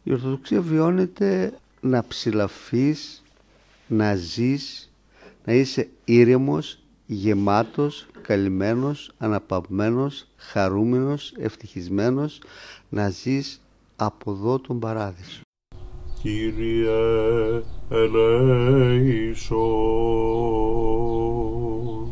Η Ορθοδοξία βιώνεται να ψηλαφείς, να ζεις, να είσαι ήρεμος, γεμάτος, καλυμμένος, αναπαυμένος, χαρούμενος, ευτυχισμένος, να ζεις από εδώ τον παράδεισο. Κύριε ελέησον.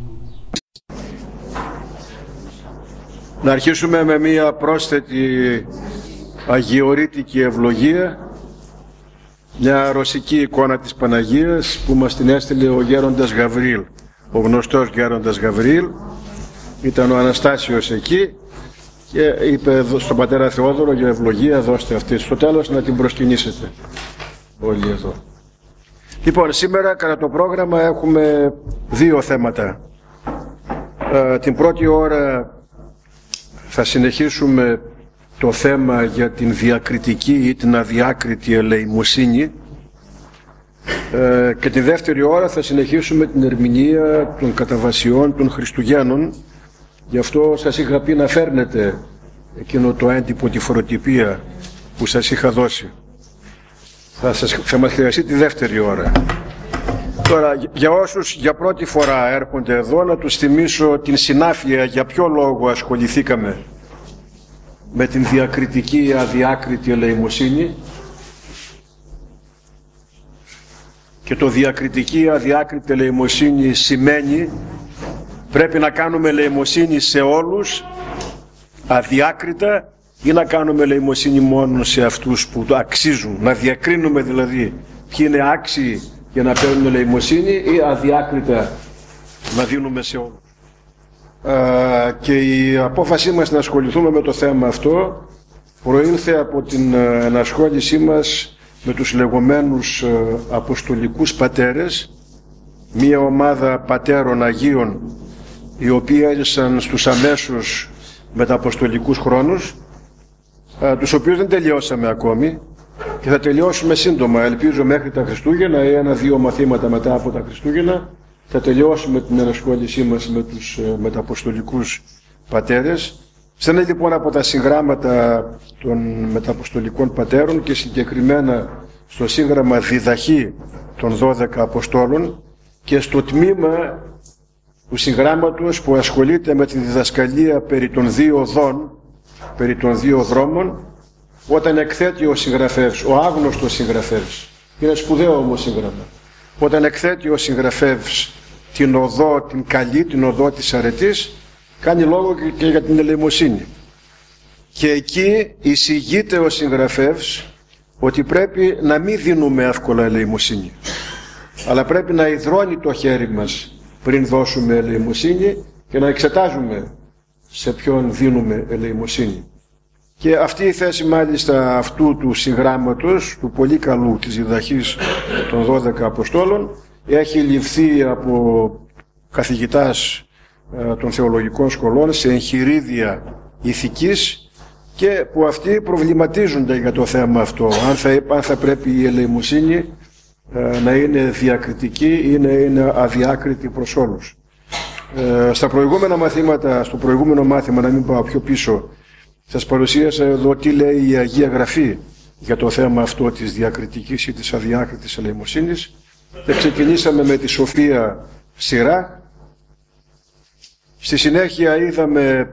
Να αρχίσουμε με μία πρόσθετη αγιορείτικη ευλογία, μια ρωσική εικόνα της Παναγίας που μας την έστειλε ο γέροντας Γαβρίλ, ο γνωστός γέροντας Γαβρίλ. Ήταν ο Αναστάσιος εκεί και είπε στον πατέρα Θεόδωρο για ευλογία δώστε αυτή. Στο τέλος να την προσκυνήσετε όλοι εδώ. Λοιπόν, σήμερα κατά το πρόγραμμα έχουμε δύο θέματα. Την πρώτη ώρα θα συνεχίσουμε το θέμα για την διακριτική ή την αδιάκριτη ελεημοσύνη και τη δεύτερη ώρα θα συνεχίσουμε την ερμηνεία των καταβασιών των Χριστουγέννων. Γι' αυτό σας είχα πει να φέρνετε εκείνο το έντυπο, τη φοροτυπία που σας είχα δώσει. Θα μας χρειαστεί τη δεύτερη ώρα. Τώρα, για όσους για πρώτη φορά έρχονται εδώ, να τους θυμίσω την συνάφεια για ποιο λόγο ασχοληθήκαμε με την διακριτική αδιάκριτη ελεημοσύνη. Και το διακριτική αδιάκριτη ελεημοσύνη σημαίνει πρέπει να κάνουμε ελεημοσύνη σε όλους αδιάκριτα ή να κάνουμε ελεημοσύνη μόνο σε αυτούς που το αξίζουν, να διακρίνουμε δηλαδή ποιοι είναι άξιοι για να παίρνουν ελεημοσύνη ή αδιάκριτα να δίνουμε σε όλους. Και η απόφασή μας να ασχοληθούμε με το θέμα αυτό προήλθε από την ενασχόλησή μας με τους λεγόμενους αποστολικούς πατέρες, μία ομάδα πατέρων Αγίων οι οποίοι έζησαν στους αμέσους μεταποστολικούς χρόνους, τους οποίους δεν τελειώσαμε ακόμη και θα τελειώσουμε σύντομα, ελπίζω μέχρι τα Χριστούγεννα ή ένα-δύο μαθήματα μετά από τα Χριστούγεννα θα τελειώσουμε την ενασχόλησή μας με τους μεταποστολικούς πατέρες. Στέλνει λοιπόν από τα συγγράμματα των μεταποστολικών πατέρων και συγκεκριμένα στο σύγγραμμα Διδαχή των 12 Αποστόλων και στο τμήμα του συγγράμματος που ασχολείται με τη διδασκαλία περί των δύο οδών, περί των δύο δρόμων, όταν εκθέτει ο συγγραφεύς, ο άγνωστος συγγραφεύς, είναι σπουδαίο όμως σύγγραμμα, όταν εκθέτει ο συγγραφεύς την οδό, την καλή, την οδό της αρετής, κάνει λόγο και για την ελεημοσύνη. Και εκεί εισηγείται ο συγγραφεύς ότι πρέπει να μην δίνουμε εύκολα ελεημοσύνη, αλλά πρέπει να υδρώνει το χέρι μας πριν δώσουμε ελεημοσύνη και να εξετάζουμε σε ποιον δίνουμε ελεημοσύνη. Και αυτή η θέση μάλιστα αυτού του συγγράμματος, του πολύ καλού της διδαχής των 12 Αποστόλων, έχει ληφθεί από καθηγητάς των θεολογικών σχολών σε εγχειρίδια ηθικής και που αυτοί προβληματίζονται για το θέμα αυτό, αν θα πρέπει η ελεημοσύνη να είναι διακριτική ή να είναι αδιάκριτη προς όλους. Στα προηγούμενα μαθήματα, στο προηγούμενο μάθημα, να μην πάω πιο πίσω, σας παρουσίασα εδώ τι λέει η Αγία Γραφή για το θέμα αυτό της διακριτικής ή της αδιάκριτης ελεημοσύνης και ξεκινήσαμε με τη Σοφία σειρά. Στη συνέχεια είδαμε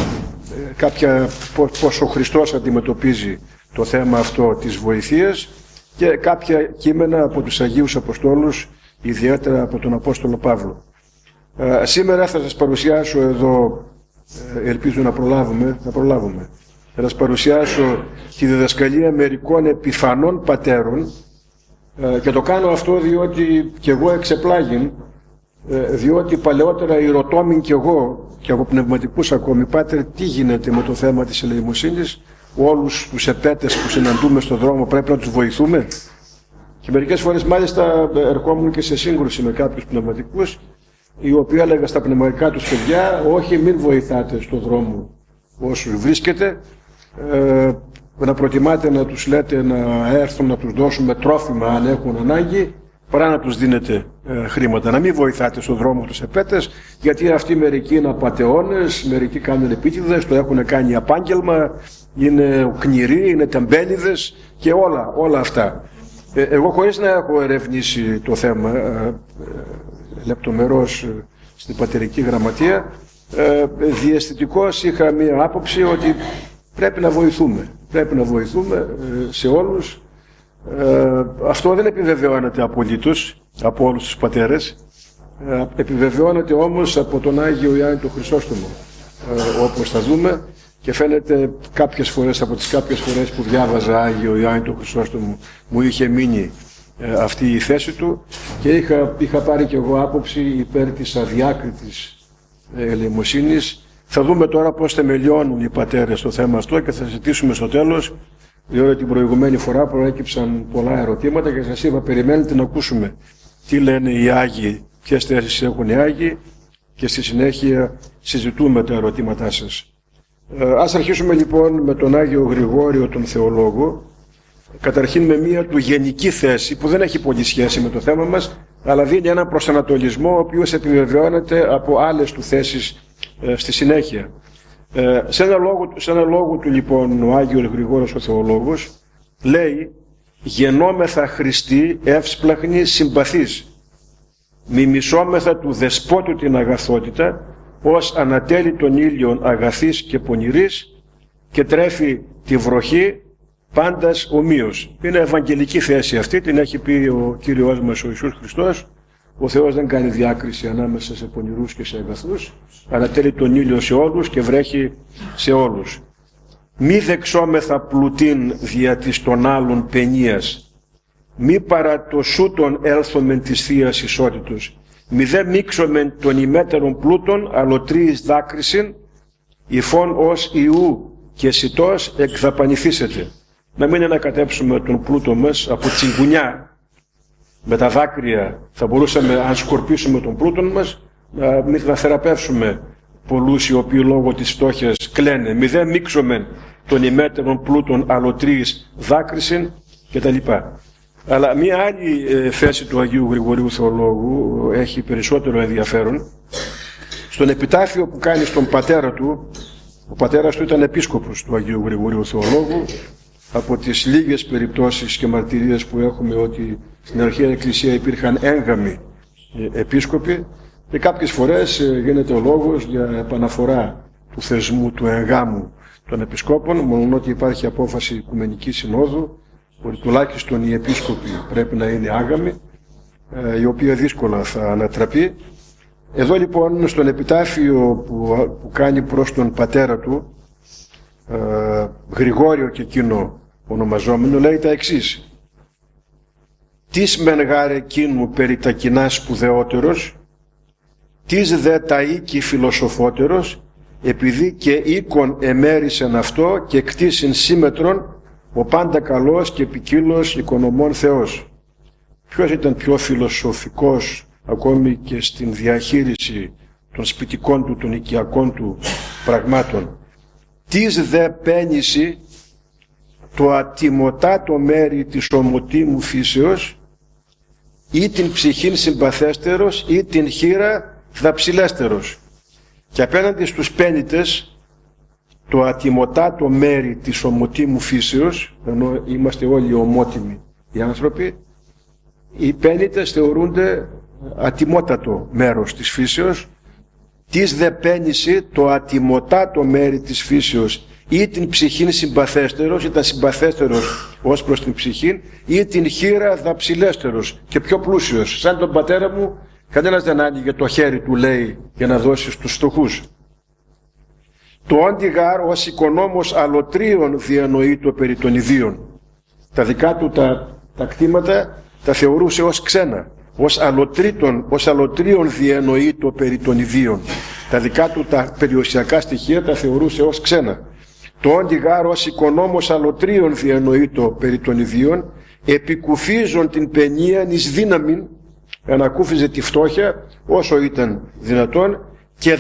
πώς ο Χριστός αντιμετωπίζει το θέμα αυτό της βοηθείας και κάποια κείμενα από τους Αγίους Αποστόλους, ιδιαίτερα από τον Απόστολο Παύλο. Σήμερα θα σας παρουσιάσω εδώ, ελπίζω να προλάβουμε, θα σας παρουσιάσω τη διδασκαλία μερικών επιφανών πατέρων και το κάνω αυτό διότι και εγώ εξεπλάγην, διότι παλαιότερα ηρωτόμην και εγώ και από πνευματικούς ακόμη, πάτερ, τι γίνεται με το θέμα της ελεημοσύνης, όλους τους επέτες που συναντούμε στον δρόμο πρέπει να τους βοηθούμε? Και μερικές φορές μάλιστα ερχόμουν και σε σύγκρουση με κάποιους πνευματικούς, οι οποίοι έλεγαν στα πνευματικά τους παιδιά, όχι, μην βοηθάτε στον δρόμο όσους βρίσκετε, να προτιμάτε να τους λέτε να έρθουν να τους δώσουμε τρόφιμα αν έχουν ανάγκη, παρά να τους δίνετε χρήματα. Να μην βοηθάτε στον δρόμο τους επέτες, γιατί αυτοί μερικοί είναι απατεώνες, μερικοί κάνουν επίτηδες, το έχουν κάνει επάγγελμα, είναι κνηροί, είναι τεμπέληδες και όλα αυτά. Εγώ, χωρίς να έχω ερευνήσει το θέμα λεπτομερώς στην πατερική γραμματεία, διαισθητικώς είχα μία άποψη ότι πρέπει να βοηθούμε. Πρέπει να βοηθούμε σε όλους. Αυτό δεν επιβεβαιώνεται απολύτως από όλους τους πατέρες. Επιβεβαιώνεται όμως από τον Άγιο Ιωάννη τον Χρυσόστομο, όπως θα δούμε, και φαίνεται κάποιες φορές, από τις κάποιες φορές που διάβαζα Άγιο Ιωάννη τον Χρυσόστομο, μου είχε μείνει αυτή η θέση του και είχα πάρει και εγώ άποψη υπέρ της αδιάκριτης ελεημοσύνης. Θα δούμε τώρα πώς θεμελιώνουν οι πατέρες το θέμα αυτό και θα συζητήσουμε στο τέλος, διότι την προηγουμένη φορά προέκυψαν πολλά ερωτήματα και σας είπα, περιμένετε να ακούσουμε τι λένε οι Άγιοι, ποιες θέσεις έχουν οι Άγιοι και στη συνέχεια συζητούμε τα ερωτήματά σας. Ας αρχίσουμε λοιπόν με τον Άγιο Γρηγόριο τον Θεολόγο, καταρχήν με μία του γενική θέση που δεν έχει πολύ σχέση με το θέμα μας, αλλά δίνει έναν προσανατολισμό ο οποίος επιβεβαιώνεται από άλλες του θέσεις στη συνέχεια. Σε ένα λόγο του λοιπόν ο Άγιος Γρηγόριος ο Θεολόγος λέει «Γεννόμεθα Χριστοί εύσπλαχνοι συμπαθείς, μιμισόμεθα του δεσπότου την αγαθότητα, ως ανατέλει τον ήλιον αγαθής και πονηρής και τρέφει τη βροχή πάντας ομοίως». Είναι ευαγγελική θέση αυτή, την έχει πει ο Κύριος μας ο Ιησούς Χριστός. Ο Θεός δεν κάνει διάκριση ανάμεσα σε πονηρούς και σε αγαθούς, ανατέλει τον ήλιο σε όλους και βρέχει σε όλους. Μη δεξόμεθα πλουτήν δια της των άλλων παινίας, μη παρά το σούτον έλθομεν της Θείας ισότητος, μη δε μίξομεν των ημέτερων πλούτων αλωτρίης δάκρυσιν, υφών ως Ιού και σιτός εκδαπανηθήσετε. Να μην ανακατέψουμε τον πλούτο μας από τσιγκουνιά. Με τα δάκρυα θα μπορούσαμε, αν σκορπίσουμε τον πλούτον μας, να θεραπεύσουμε πολλούς οι οποίοι λόγω της φτώχειας κλαίνε. Μη δε μίξομεν των ημέτερων πλούτων αλωτρίης δάκρυσιν κτλ. Αλλά μία άλλη θέση του Αγίου Γρηγορίου Θεολόγου έχει περισσότερο ενδιαφέρον. Στον επιτάφιο που κάνει στον πατέρα του, ο πατέρας του ήταν επίσκοπος του Αγίου Γρηγορίου Θεολόγου. Από τις λίγες περιπτώσεις και μαρτυρίες που έχουμε ότι στην Αρχαία Εκκλησία υπήρχαν έγγαμοι επίσκοποι και κάποιες φορές γίνεται ο λόγος για επαναφορά του θεσμού του εγγάμου των επισκόπων, μόνο ότι υπάρχει απόφαση Οικουμενικής Συνόδου ότι τουλάχιστον οι επίσκοποι πρέπει να είναι άγαμοι, η οποία δύσκολα θα ανατραπεί. Εδώ λοιπόν στον επιτάφιο που κάνει προς τον πατέρα του, Γρηγόριο και εκείνο ονομαζόμενο, λέει τα εξής: «Τις μεν γάρε εκείνου περί τα κοινά σπουδαιότερος, τις δε τα οίκη φιλοσοφότερος, επειδή και οίκον εμέρισεν αυτό και κτίσιν σύμμετρον ο πάντα καλός και ποικίλος οικονομών Θεός». Ποιος ήταν πιο φιλοσοφικός ακόμη και στην διαχείριση των σπιτικών του, των οικιακών του πραγμάτων? «Τις δε πένηση το ατιμωτάτο μέρη της ομοτήμου φύσεως, ή την ψυχήν συμπαθέστερος ή την χείρα δαψιλέστερος». Και απέναντι στους πένητες, το ατιμωτάτο μέρη της ομοτήμου φύσεως, ενώ είμαστε όλοι ομότιμοι οι άνθρωποι, οι πένητες θεωρούνται ατιμότατο μέρος της φύσεως. «Τις δε πένηση το ατιμωτάτο μέρη της φύσεως, ή την ψυχήν συμπαθέστερος», ήταν συμπαθέστερος ως προς την ψυχήν, «ή την χείρα δαψιλέστερος», και πιο πλούσιος. Σαν τον πατέρα μου, κανένας δεν άνοιγε το χέρι του, λέει, για να δώσει στους φτωχούς. «Το όντιγαρ ως οικονόμος αλωτρίων διανοείτο περί των ιδίων». Τα δικά του τα κτήματα τα θεωρούσε ως ξένα. Ως αλωτρίων διανοείτο περί των ιδίων. Τα δικά του τα περιουσιακά στοιχεία τα θεωρούσε ως ξένα. «Το όντιγαρ ως οικονόμος αλωτρίων διανοείτο περί των ιδίων, επικουφίζον την παινίαν εις δύναμην», ανακούφιζε τη φτώχεια όσο ήταν δυνατόν, «και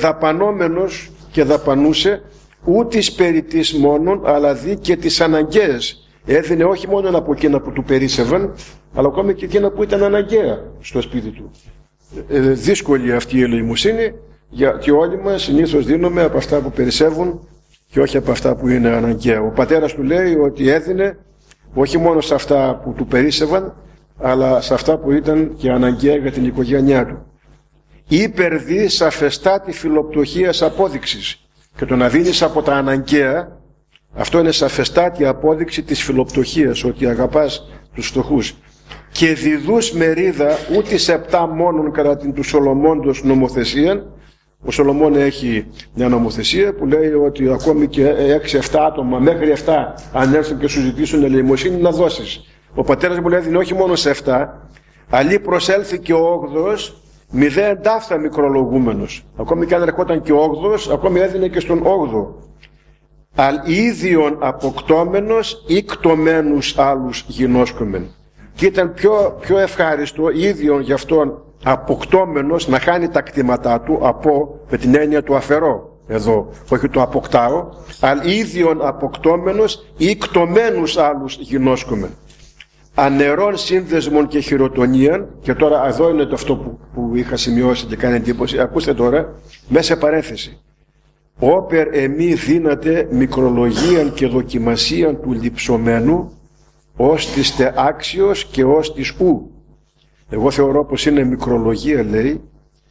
δαπανόμενος και δαπανούσε ούτις περί της μόνον, αλλά δι και τις αναγκαίες Έδινε όχι μόνο από εκείνα που του περίσσευαν, αλλά ακόμη και εκείνα που ήταν αναγκαία στο σπίτι του. Δύσκολη αυτή η ελεημοσύνη, γιατί όλοι μας συνήθως δίνουμε από αυτά που περισσεύουν και όχι από αυτά που είναι αναγκαία. Ο πατέρας του λέει ότι έδινε όχι μόνο σε αυτά που του περίσσευαν, αλλά σε αυτά που ήταν και αναγκαία για την οικογένειά του. Υπερδεί σαφεστάτη φιλοπτωχίας απόδειξης. Και το να δίνεις από τα αναγκαία, αυτό είναι σαφεστάτη απόδειξη της φιλοπτωχίας, ότι αγαπάς τους φτωχούς. Και διδούς μερίδα ούτε σε 7 μόνον κατά την του Σολομώντος νομοθεσία. Ο Σολομών έχει μια νομοθεσία που λέει ότι ακόμη και 6-7 άτομα, μέχρι 7, αν έρθουν και σου ζητήσουν ελεημοσύνη, να δώσεις. Ο πατέρας μου λέει δίνει όχι μόνο σε 7, αλλή προσέλθηκε ο 8ος, 0 εντάφθα μικρολογούμενος. Ακόμη και αν ερχόταν και ο 8ος, ακόμη έδινε και στον 8ο. Αλ ίδιον αποκτώμενος ή κτωμένους άλλους γινώσκομεν. Και ήταν πιο ευχάριστο ίδιον γι' αυτόν αποκτώμενος να χάνει τα κτήματά του από, με την έννοια του αφαιρώ εδώ, όχι το αποκτάω, αλ ίδιον αποκτώμενος ή κτωμένους άλλους γινώσκομεν. Ανερών σύνδεσμων και χειροτονίαν, και τώρα εδώ είναι το αυτό που είχα σημειώσει και κάνει εντύπωση, ακούστε τώρα, μέσα σε παρένθεση. Όπερ εμεί δύναται μικρολογίαν και δοκιμασίαν του λειψωμένου, ως της τε άξιος και ως της ου. Εγώ θεωρώ πως είναι μικρολογία, λέει,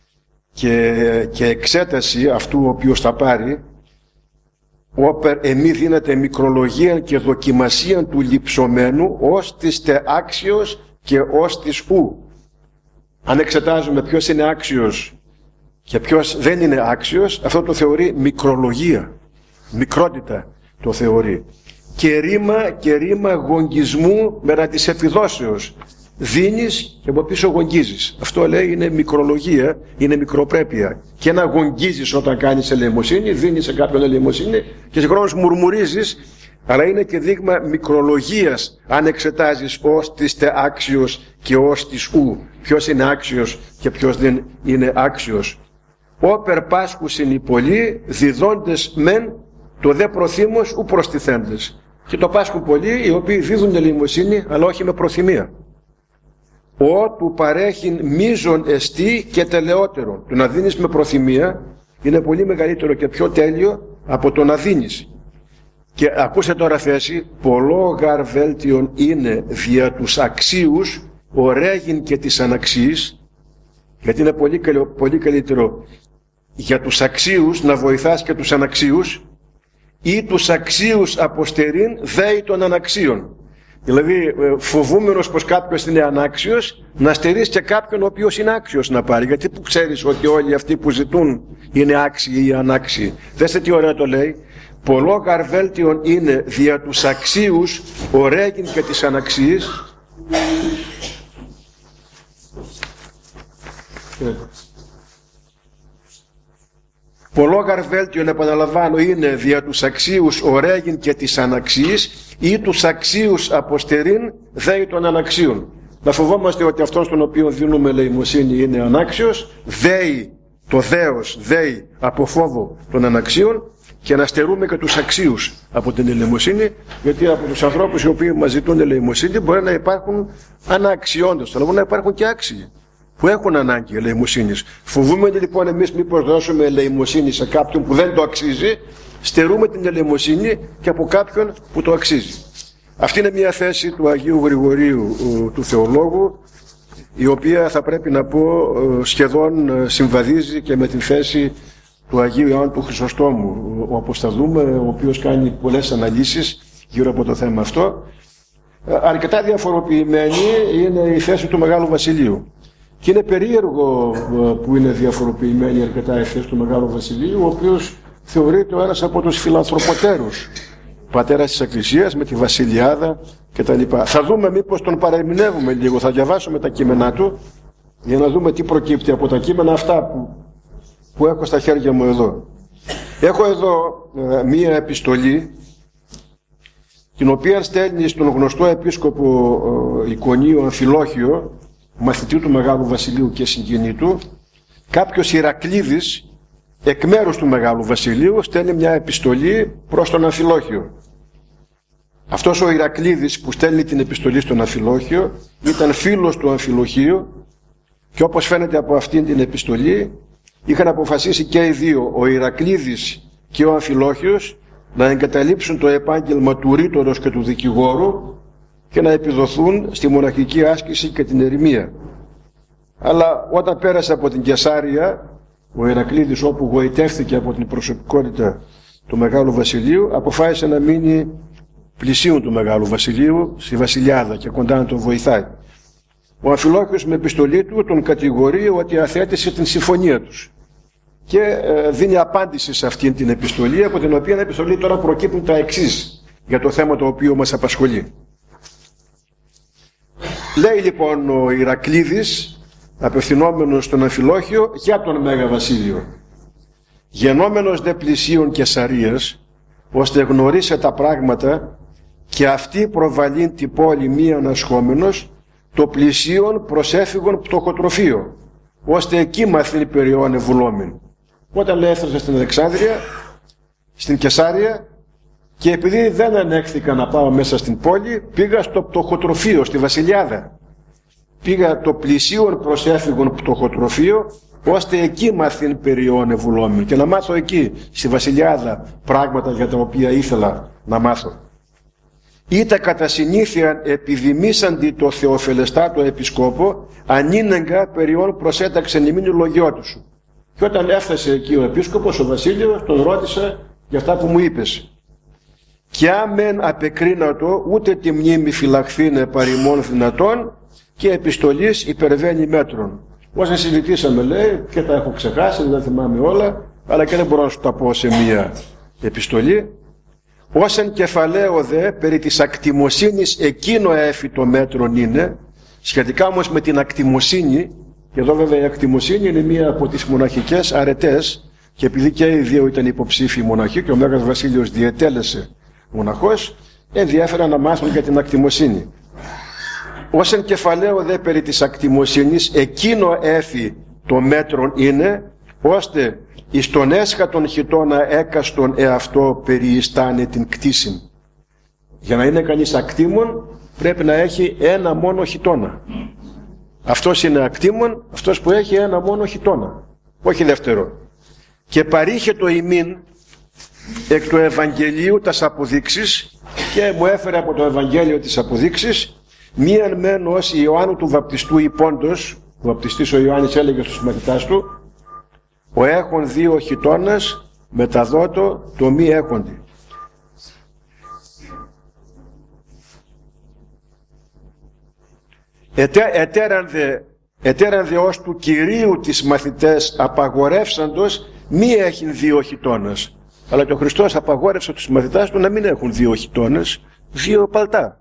και εξέταση αυτού ο οποίος θα πάρει. Όπερ εμεί δύναται μικρολογίαν και δοκιμασίαν του λειψωμένου, ως της τε άξιος και ως της ου. Αν εξετάζουμε ποιος είναι άξιος και ποιος δεν είναι άξιος, αυτό το θεωρεί μικρολογία, μικρότητα το θεωρεί. Και ρήμα γογγισμού μέρα της επιδόσεως. Δίνεις και από πίσω γογγίζεις. Αυτό λέει είναι μικρολογία, είναι μικροπρέπεια. Και να γογγίζεις όταν κάνεις ελεημοσύνη, δίνεις σε κάποιον ελεημοσύνη και συγχρόνως μουρμουρίζεις, αλλά είναι και δείγμα μικρολογίας αν εξετάζεις ως της τε άξιος και ως της ου. Ποιος είναι άξιος και ποιος δεν είναι άξιος. Όπερ πάσχους είναι οι πολλοί, διδόντες μεν το δε προθύμος ου προστιθέντες. Και το πάσχουν πολλοί οι οποίοι δίδουν ελεημοσύνη, αλλά όχι με προθυμία. Ο του παρέχειν μείζον εστί και τελεότερον. Το να δίνεις με προθυμία είναι πολύ μεγαλύτερο και πιο τέλειο από το να δίνεις. Και ακούστε τώρα θέση, πολλό γαρ βέλτιον είναι δια τους αξίους ωραίγειν και της αναξίης, γιατί είναι πολύ καλύτερο για τους αξίους να βοηθάς και τους αναξίους, ή τους αξίους αποστερήν δέη των αναξίων. Δηλαδή φοβούμενος πως κάποιος είναι ανάξιος, να στερείς και κάποιον ο οποίος είναι άξιος να πάρει. Γιατί που ξέρεις ότι όλοι αυτοί που ζητούν είναι άξιοι ή ανάξιοι. Δέστε τι ωραία το λέει. Πολλό γαρβέλτιον είναι δια τους αξίους ωραίγειν και της αναξίης. Πολλό γαρβέλτιον, επαναλαμβάνω, είναι δια τους αξίους ωραίγειν και της αναξίης ή τους αξίους αποστερήν δέη των αναξίων. Να φοβόμαστε ότι αυτόν στον οποίο δίνουμε ελεημοσύνη είναι ανάξιος, δέη, το δέος, δέη από φόβο των αναξίων, και να στερούμε και τους αξίους από την ελεημοσύνη, γιατί από τους ανθρώπους οι οποίοι μας ζητούν ελεημοσύνη μπορεί να υπάρχουν αναξιόντες, αλλά μπορεί να υπάρχουν και άξιοι που έχουν ανάγκη ελεημοσύνης. Φοβούμενοι λοιπόν εμείς μήπως δώσουμε ελεημοσύνη σε κάποιον που δεν το αξίζει, στερούμε την ελεημοσύνη και από κάποιον που το αξίζει. Αυτή είναι μια θέση του Αγίου Γρηγορίου του Θεολόγου, η οποία θα πρέπει να πω σχεδόν συμβαδίζει και με τη θέση του Αγίου Ιωάννου του Χρυσοστόμου, όπως θα δούμε, ο οποίος κάνει πολλές αναλύσεις γύρω από το θέμα αυτό. Αρκετά διαφοροποιημένη είναι η θέση του Μεγάλου Βασιλείου. Και είναι περίεργο που είναι διαφοροποιημένη αρκετά η θέση του Μεγάλου Βασιλείου, ο οποίος θεωρείται ο ένας από τους φιλανθρωποτέρους, πατέρας της Εκκλησίας με τη Βασιλιάδα κτλ. Θα δούμε μήπως τον παρεμηνεύουμε λίγο, θα διαβάσουμε τα κείμενά του για να δούμε τι προκύπτει από τα κείμενα αυτά που έχω στα χέρια μου εδώ. Έχω εδώ μία επιστολή, την οποία στέλνει στον γνωστό επίσκοπο Εικονίου Αμφιλόχιο, μαθητή του Μεγάλου Βασιλείου και συγγενή του, κάποιος Ηρακλήδης, εκ μέρους του Μεγάλου Βασιλείου, στέλνει μια επιστολή προς τον Αμφιλόχιο. Αυτός ο Ηρακλήδης που στέλνει την επιστολή στον Αμφιλόχιο ήταν φίλος του Αμφιλοχίου και όπως φαίνεται από αυτήν την επιστολή είχαν αποφασίσει και οι δύο, ο Ηρακλήδης και ο Αμφιλόχιος, να εγκαταλείψουν το επάγγελμα του ρήτορος και του δικηγόρου και να επιδοθούν στη μοναχική άσκηση και την ερημία. Αλλά όταν πέρασε από την Καισάρια, ο Ηρακλήδης, όπου γοητεύτηκε από την προσωπικότητα του Μεγάλου Βασιλείου, αποφάσισε να μείνει πλησίον του Μεγάλου Βασιλείου στη Βασιλιάδα και κοντά να τον βοηθάει. Ο Αμφιλόχιος με επιστολή του τον κατηγορεί ότι αθέτησε την συμφωνία τους και δίνει απάντηση σε αυτήν την επιστολή, από την οποία επιστολή τώρα προκύπτουν τα εξής για το θέμα το οποίο μας απασχολεί. Λέει λοιπόν ο Ηρακλήδης, απευθυνόμενος στον Αμφιλόχιο, για τον Μέγα Βασίλειο: «Γενόμενος δε πλησίον Καισαρίας, ώστε γνωρίσε τα πράγματα και αυτή προβαλήν την πόλη μη ανασχόμενος, το πλησίον προσέφυγον πτωχοτροφείο, ώστε εκεί μαθήν περιόν ευουλόμην». Όταν λέει έφτασα στην Αλεξάνδρεια, στην Καισάρια, και επειδή δεν ανέχθηκα να πάω μέσα στην πόλη, πήγα στο πτωχοτροφείο, στη Βασιλιάδα. Πήγα το πλησίον προσέφυγον πτωχοτροφείο, ώστε εκεί μαθήν περιόν ευουλόμην, και να μάθω εκεί, στη Βασιλιάδα, πράγματα για τα οποία ήθελα να μάθω. Είτε κατά συνήθεια επιδημήσαντι το Θεοφελεστάτο Επισκόπο, ανήνεγκα περιόν προσέταξεν ημίν λογιώτου σου. Και όταν έφτασε εκεί ο Επίσκοπος, ο Βασίλειος, τον ρώτησε για αυτά που μου είπες. Και άμεν απεκρίνατο, ούτε τη μνήμη φυλαχθήνε παρημών δυνατών, και επιστολής υπερβαίνει μέτρων. Όσα συζητήσαμε, λέει, και τα έχω ξεχάσει, δεν θυμάμαι όλα, αλλά και δεν μπορώ να σου τα πω σε μία επιστολή. Όσεν κεφαλαίο δε περί της ακτιμοσύνης εκείνο έφη το μέτρον είναι, σχετικά όμως με την ακτιμοσύνη, και εδώ βέβαια η ακτιμοσύνη είναι μία από τις μοναχικές αρετές, και επειδή και οι δύο ήταν υποψήφιοι μοναχοί και ο Μέγας Βασίλειος διετέλεσε μοναχός, ενδιέφεραν να μάθουν για την ακτιμοσύνη. Όσεν κεφαλαίο δε περί της ακτιμοσύνης εκείνο έφη το μέτρον είναι, ώστε εις τον έσχατον χιτώνα έκαστον εαυτό περιιστάνε την κτήσιν. Για να είναι κανείς ακτήμων πρέπει να έχει ένα μόνο χιτώνα. Αυτός είναι ακτήμων, αυτός που έχει ένα μόνο χιτώνα, όχι δεύτερο. Και παρήχε το ημίν εκ του Ευαγγελίου τας αποδείξεις, και μου έφερε από το Ευαγγέλιο τις αποδείξεις, μίαν μεν ως Ιωάννου του Βαπτιστού υπόντος, ο βαπτιστής ο Ιωάννης έλεγε στους μαθητάς του, ο έχων δύο χιτώνας μεταδότω το μη έχοντι. Ετέραν δε ως του Κυρίου τις μαθητές απαγορεύσαντος μη έχειν δύο χιτώνας. Αλλά και ο Χριστός απαγόρευσε τους μαθητάς του να μην έχουν δύο χιτώνες, δύο παλτά.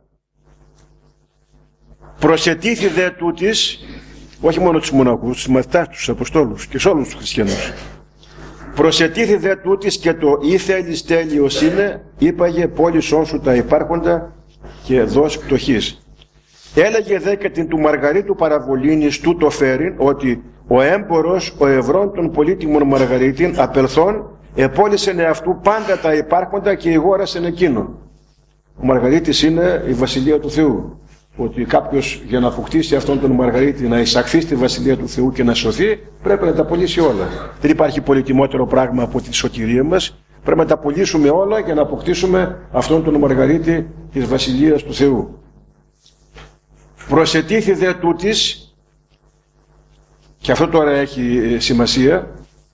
Προσετήθη δε τούτης, όχι μόνο τους μοναχούς, τους μαθητάς, τους Αποστόλους και σε όλους τους χριστιανούς. Προσετήθη δε τούτης και το ή θέλεις τέλειος είναι, είπαγε πόλησόν σου τα υπάρχοντα και δώσ' πτωχής. Έλεγε δε και την του Μαργαρίτου παραβολήνης τούτο φέρειν, ότι ο έμπορος, ο ευρών των πολύτιμων Μαργαρίτην απελθών, επόλυσεν εαυτού πάντα τα υπάρχοντα και ηγόρασεν εκείνον. Ο Μαργαρίτης είναι η Βασιλεία του Θεού. Ότι κάποιος για να αποκτήσει αυτόν τον Μαργαρίτη, να εισαχθεί στη Βασιλεία του Θεού και να σωθεί, πρέπει να τα πωλήσει όλα. Δεν υπάρχει πολυτιμότερο πράγμα από τη σωτηρία μας. Πρέπει να τα πωλήσουμε όλα για να αποκτήσουμε αυτόν τον Μαργαρίτη της Βασιλείας του Θεού. Προσετήθη δε τούτης, και αυτό τώρα έχει σημασία,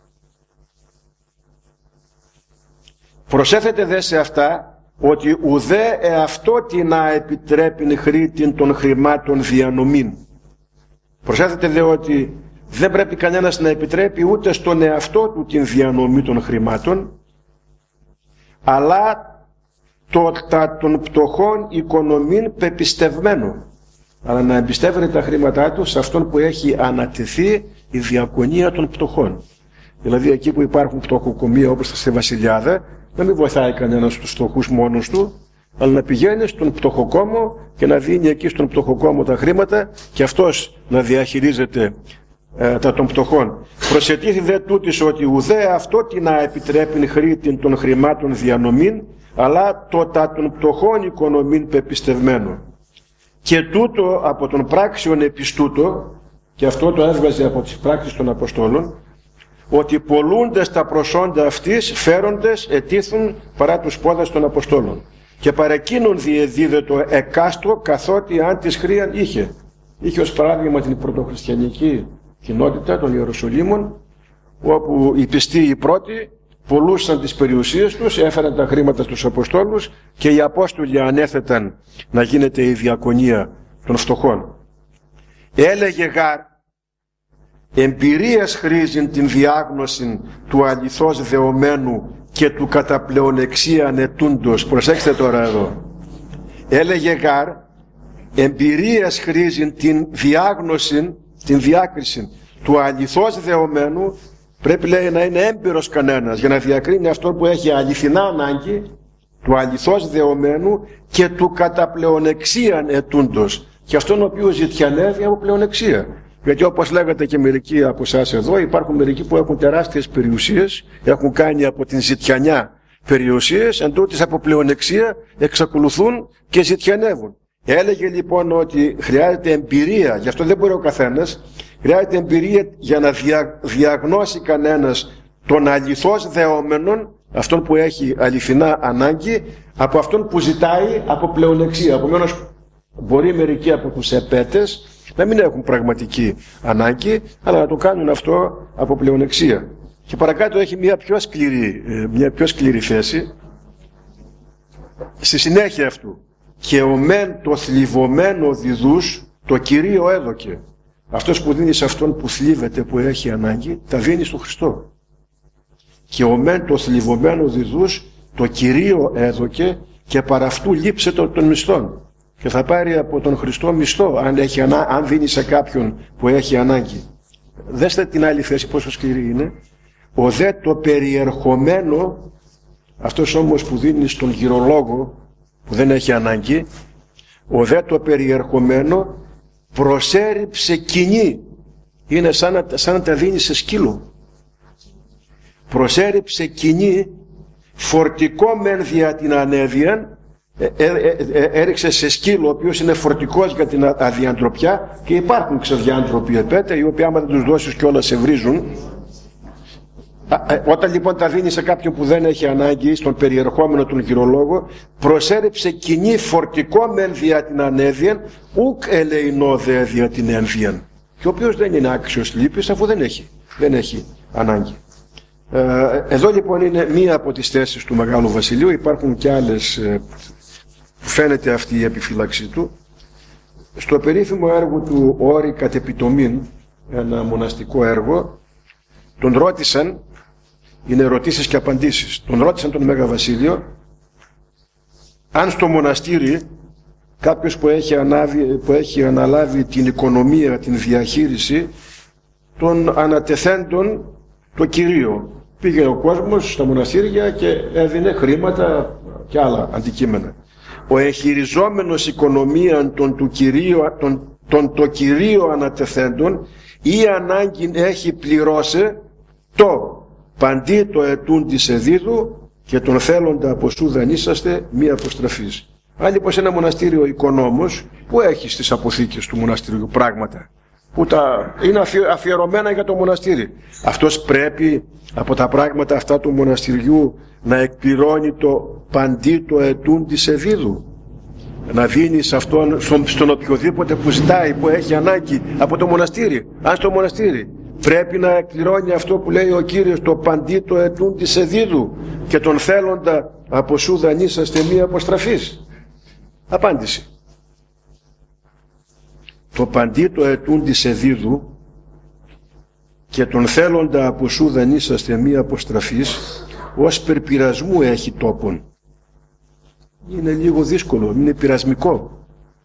προσέθετε δε σε αυτά, ότι ουδέ εαυτό τι να επιτρέπειν χρήτην των χρημάτων διανομήν. Προσέθετε δε ότι δεν πρέπει κανένας να επιτρέπει ούτε στον εαυτό του την διανομή των χρημάτων, αλλά των πτωχών οικονομήν πεπιστευμένο, αλλά να εμπιστεύεται τα χρήματά του σε αυτόν που έχει ανατεθεί η διακονία των πτωχών. Δηλαδή εκεί που υπάρχουν πτωχοκομεία όπως στη Βασιλιάδα, να μην βοηθάει κανένας τους φτωχούς μόνος του, αλλά να πηγαίνει στον πτωχοκόμο και να δίνει εκεί στον πτωχοκόμο τα χρήματα και αυτός να διαχειρίζεται τα των πτωχών. Προσετήθη δε τούτης ότι ουδέ αυτό τι να επιτρέπειν χρήτην των χρημάτων διανομήν, αλλά το τα των πτωχών οικονομήν πεπιστευμένο. Και τούτο από τον πράξιον επιστούτο, και αυτό το έβγαζε από τις πράξεις των Αποστόλων, ότι πολλούντες τα προσόντα αυτής φέροντες ετήθουν παρά τους πόδας των Αποστόλων. Και παρεκείνον διεδίδετο εκάστρο καθότι αν της χρίαν είχε. Είχε ως παράδειγμα την πρωτοχριστιανική κοινότητα των Ιεροσολύμων, όπου οι πιστοί οι πρώτοι πουλούσαν τις περιουσίες τους, έφεραν τα χρήματα στους Αποστόλους και οι Απόστολοι ανέθεταν να γίνεται η διακονία των φτωχών. Έλεγε γάρ, εμπειρίας χρήζουν την διάγνωση του αληθώς δεωμένου και του κατά πλεονεξίαν ετούντος. Προσέξτε τώρα εδώ. Έλεγε γάρ, εμπειρίας χρήζουν την διάγνωση, την διάκριση του αληθώς δεωμένου. Πρέπει, λέει, να είναι έμπειρος κανένας για να διακρίνει αυτό που έχει αληθινά ανάγκη, του αληθώς δεωμένου και του κατά πλεονεξίαν ετούντος, και αυτόν ο οποίος ζητιανεύει από πλεονεξία. Γιατί όπως λέγατε και μερικοί από εσάς εδώ, υπάρχουν μερικοί που έχουν τεράστιες περιουσίες, έχουν κάνει από την ζητιανιά περιουσίες, εν τούτοις από πλεονεξία εξακολουθούν και ζητιανεύουν. Έλεγε λοιπόν ότι χρειάζεται εμπειρία, γι' αυτό δεν μπορεί ο καθένας, χρειάζεται εμπειρία για να διαγνώσει κανένας τον αληθώς δεόμενον, αυτόν που έχει αληθινά ανάγκη, από αυτόν που ζητάει από πλεονεξία. Επομένως, μπορεί μερικοί από τους επέτες να μην έχουν πραγματική ανάγκη, αλλά να το κάνουν αυτό από πλεονεξία. Και παρακάτω έχει μια πιο σκληρή θέση. Στη συνέχεια αυτού, και ο μεν το θλιβωμένο διδούς το Κυρίο έδωκε. Αυτός που δίνει σε αυτόν που θλίβεται, που έχει ανάγκη, τα δίνει στον Χριστό. Και ο μεν το θλιβωμένο διδούς το Κυρίο έδωκε και παρά αυτού λείψε των μισθών. Και θα πάρει από τον Χριστό μισθό αν δίνει σε κάποιον που έχει ανάγκη. Δέστε την άλλη θέση πόσο σκληρή είναι. Ο δε το περιερχομένο, αυτός όμως που δίνει στον γυρολόγο που δεν έχει ανάγκη, ο δε το περιερχομένο προσέριψε κοινή. Είναι σαν να τα δίνει σε σκύλο. Προσέριψε κοινή, φορτικό μεν δια την ανέδεια, έριξε σε σκύλο ο οποίος είναι φορτικός για την αδιαντροπιά, και υπάρχουν ξεδιάντροποι επέτε οι οποίοι άμα δεν τους δώσεις κιόλας σε βρίζουν. Όταν λοιπόν τα δίνει σε κάποιον που δεν έχει ανάγκη, στον περιερχόμενο τον γυρολόγο, προσέριψε κοινή φορτικό μεν δια την ανέδεια, ουκ ελεηνό δε δια την ένδυαν, και ο οποίος δεν είναι άξιος λύπης αφού δεν έχει ανάγκη. Εδώ λοιπόν είναι μία από τις θέσεις του Μεγάλου Βασιλείου. Υπάρχουν και άλλες που φαίνεται αυτή η επιφύλαξή του. Στο περίφημο έργο του Όρη κατ' επιτομήν, ένα μοναστικό έργο, τον ρώτησαν, είναι ερωτήσεις και απαντήσεις, τον ρώτησαν τον Μέγα Βασίλειο αν στο μοναστήρι κάποιος που έχει αναλάβει την οικονομία, την διαχείριση των ανατεθέντων το Κυρίο. Πήγε ο κόσμος στα μοναστήρια και έδινε χρήματα και άλλα αντικείμενα. Ο εγχειριζόμενος οικονομίαν των το Κυρίο ανατεθέντων ή ανάγκη έχει πληρώσει το παντί το ετούν της εδίδου και τον θέλοντα από σου δανείσαστε μία αποστραφής. Αν λοιπόν σε ένα μοναστήριο οικονόμος που έχει στις αποθήκες του μοναστήριου πράγματα που είναι αφιερωμένα για το μοναστήρι, αυτός πρέπει από τα πράγματα αυτά του μοναστηριού να εκπληρώνει το παντί το ετούν της εδίδου, να δίνει σε αυτόν, στον οποιοδήποτε που ζητάει, που έχει ανάγκη από το μοναστήρι. Αν στο μοναστήρι πρέπει να εκπληρώνει αυτό που λέει ο Κύριος, το παντί το ετούν της εδίδου και τον θέλοντα από σου δανείσαστε μία αποστραφής. Απάντηση. Το παντί το ετούν της εδίδου και τον θέλοντα από σου δανείσαστε μία αποστραφής ως περπειρασμού έχει τόπον. Είναι λίγο δύσκολο, είναι πειρασμικό.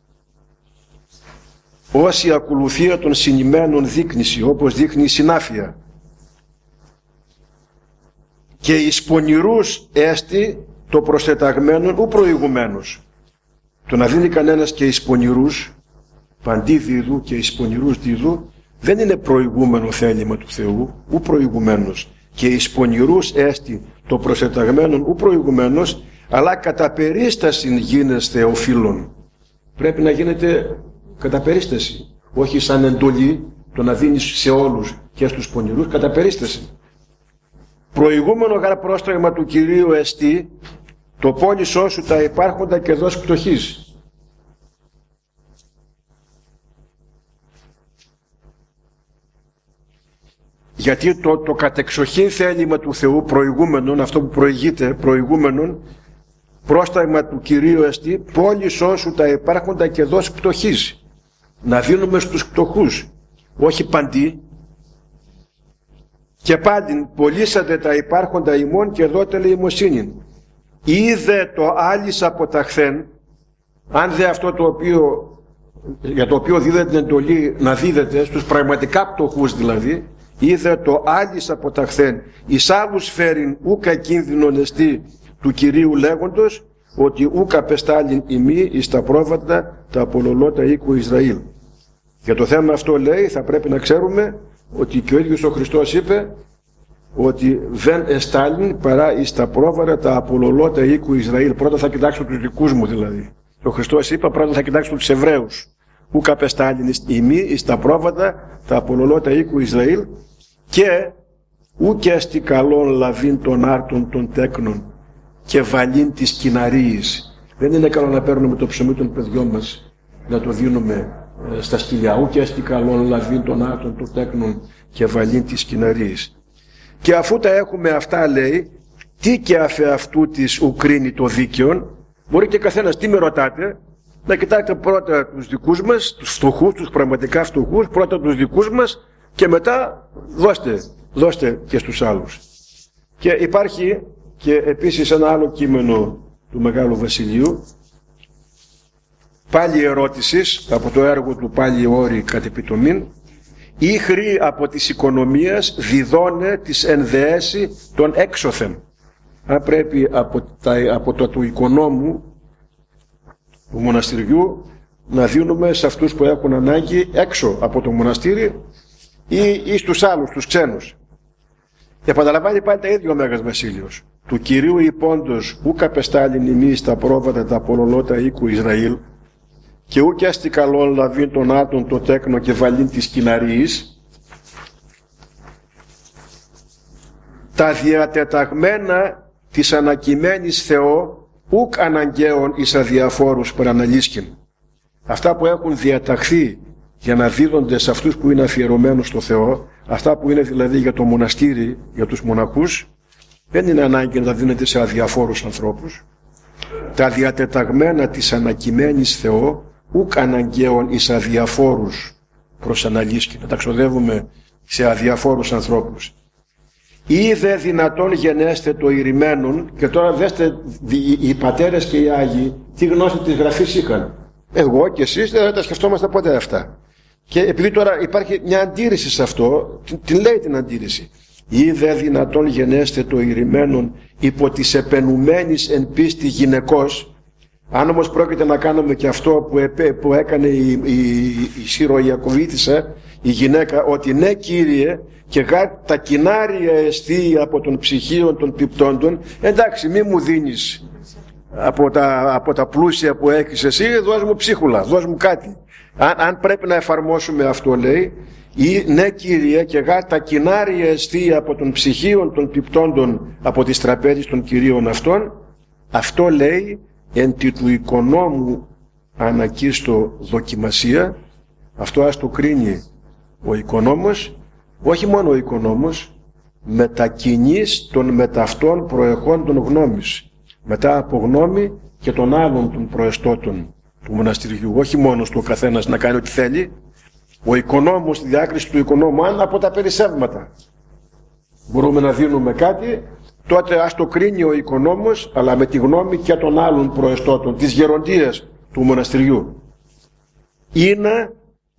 Ως η ακολουθία των συνημένων δείκνηση, όπως δείχνει η συνάφεια. Και εις πονηρούς έστι το προσεταγμένον ου προηγουμένως. Το να δίνει κανένας και εις πονηρούς, παντί δίδου και εις πονηρούς δίδου, δεν είναι προηγούμενο θέλημα του Θεού, ου προηγουμένως. Και εις πονηρούς έστι το προσεταγμένον ου προηγουμένως, αλλά κατά περίσταση γίνεστε οφείλων. Πρέπει να γίνεται κατά περίσταση, όχι σαν εντολή το να δίνεις σε όλους και στους πονηρούς, κατά περίσταση. Προηγούμενο πρόσταγμα του Κυρίου εστί, το πόλεις όσου τα υπάρχοντα και δώσει πτωχής. Γιατί το κατεξοχήν θέλημα του Θεού προηγούμενον, αυτό που προηγείται προηγούμενον, πρόσταγμα του Κυρίου εστί, πόλεις όσου τα υπάρχοντα και δώσει πτωχής. Να δίνουμε στους πτωχούς, όχι παντί. Και πάλι πωλήσατε τα υπάρχοντα ημών και δώτε ελεημοσύνην. Είδε το άλλης αποταχθέν, αν δε αυτό το οποίο, για το οποίο δίδεται την εντολή να δίδεται στους πραγματικά πτωχούς δηλαδή, είδε το άλλης αποταχθέν, εις άλλους φέρειν ούκα κίνδυνον εστί του Κυρίου λέγοντος, ότι ούκα πεστάλιν ημί εις τα πρόβατα τα απολωλώτα οίκου Ισραήλ. Για το θέμα αυτό λέει θα πρέπει να ξέρουμε ότι και ο ίδιος ο Χριστός είπε ότι δεν εστάλιν παρά εις τα πρόβατα τα απολωλώτα οίκου Ισραήλ. Πρώτα θα κοιτάξω τους δικούς μου δηλαδή. Ο Χριστός είπε πρώτα θα κοιτάξω τους Εβραίους. Ούκα πεστάλιν ημί εις τα πρόβατα τα απολωλώτα οίκου Ισραήλ και ούκ έστι καλόν λαβήν των άρτων των τέκνων και βαλήν της κοιναρίης. Δεν είναι καλό να παίρνουμε το ψωμί των παιδιών μας, να το δίνουμε στα σκυλιά. Ούκ έστι καλόν λαβήν των άρτων των τέκνων και βαλήν της κοιναρίης. Και αφού τα έχουμε αυτά λέει, τι και αφ' αυτού της ουκρίνει το δίκαιον, μπορεί και καθένας, τι με ρωτάτε, να κοιτάξετε πρώτα τους δικούς μας, τους φτωχούς, τους πραγματικά φτωχούς, πρώτα τους δικούς μας και μετά δώστε και στους άλλους. Και υπάρχει και επίσης ένα άλλο κείμενο του Μεγάλου Βασιλείου, πάλι ερώτησης από το έργο του πάλι όρη κατ' επιτομήν, ή χρή από της οικονομίας διδώνε της ενδεέση των έξωθεν. Αν πρέπει από το του οικονόμου του μοναστηριού να δίνουμε σε αυτούς που έχουν ανάγκη έξω από το μοναστήρι ή στους άλλους, τους ξένους. Επαναλαμβάνει πάλι τα ίδια ο Μέγας Βασίλειος. Του Κυρίου υπόντος ούκα πεστάλιν ημί στα πρόβατα τα απολωλώτα οίκου Ισραήλ και ούκ έστι καλόν λαβήν των άτων το τέκνο και βαλήν της κοιναρίης, τα διατεταγμένα της ανακειμένης Θεό ούκ αναγκαίων εις αδιαφόρους παραναλήσκην. Αυτά που έχουν διαταχθεί για να δίδονται σε αυτούς που είναι αφιερωμένους στο Θεό, αυτά που είναι δηλαδή για το μοναστήρι, για τους μοναχούς, δεν είναι ανάγκη να τα δίνεται σε αδιαφόρους ανθρώπους. Τα διατεταγμένα της ανακειμένης Θεό ούκ αναγκαίων εις αδιαφόρους προς αναλύσκη, να τα ξοδεύουμε σε αδιαφόρους ανθρώπους. Ή δε δυνατόν γενέστε το ηρημένον, και τώρα δέστε οι πατέρες και οι Άγιοι τι γνώση της Γραφής είχαν. Εγώ και εσείς δεν τα σκεφτόμαστε ποτέ αυτά. Και επειδή τώρα υπάρχει μια αντίρρηση σε αυτό, την λέει την αντίρρηση. Ή δε δυνατόν γενέστε το ηρημένον υπό της επενουμένης εν πίστη γυναικός. Αν όμως πρόκειται να κάνουμε και αυτό που έκανε η Συροϊακοβίτισσα, η γυναίκα, ότι ναι Κύριε, και τα κοινάρια εστί από των ψυχίων των πιπτόντων, εντάξει μη μου δίνεις από τα πλούσια που έχεις εσύ, δώσ' μου ψίχουλα, δώσ' μου κάτι. Αν πρέπει να εφαρμόσουμε αυτό λέει, ή ναι Κύριε, και τα κοινάρια εστί από των ψυχίων των πιπτόντων από τις τραπέζεις των κυρίων αυτών, αυτό λέει εν τη του οικονόμου ανακίστο δοκιμασία. Αυτό ας το κρίνει ο οικονόμος, όχι μόνο ο οικονόμος, μετακινής των μεταυτών προεχόντων γνώμης, μετά από γνώμη και των άλλων των προεστώτων του μοναστηριού, όχι μόνο του ο καθένας να κάνει ό,τι θέλει. Ο οικονόμος, στη διάκριση του οικονόμου, αν από τα περισσεύματα μπορούμε να δίνουμε κάτι, τότε ας το κρίνει ο οικονόμος, αλλά με τη γνώμη και των άλλων προεστώτων, της γεροντείας του μοναστηριού. Είναι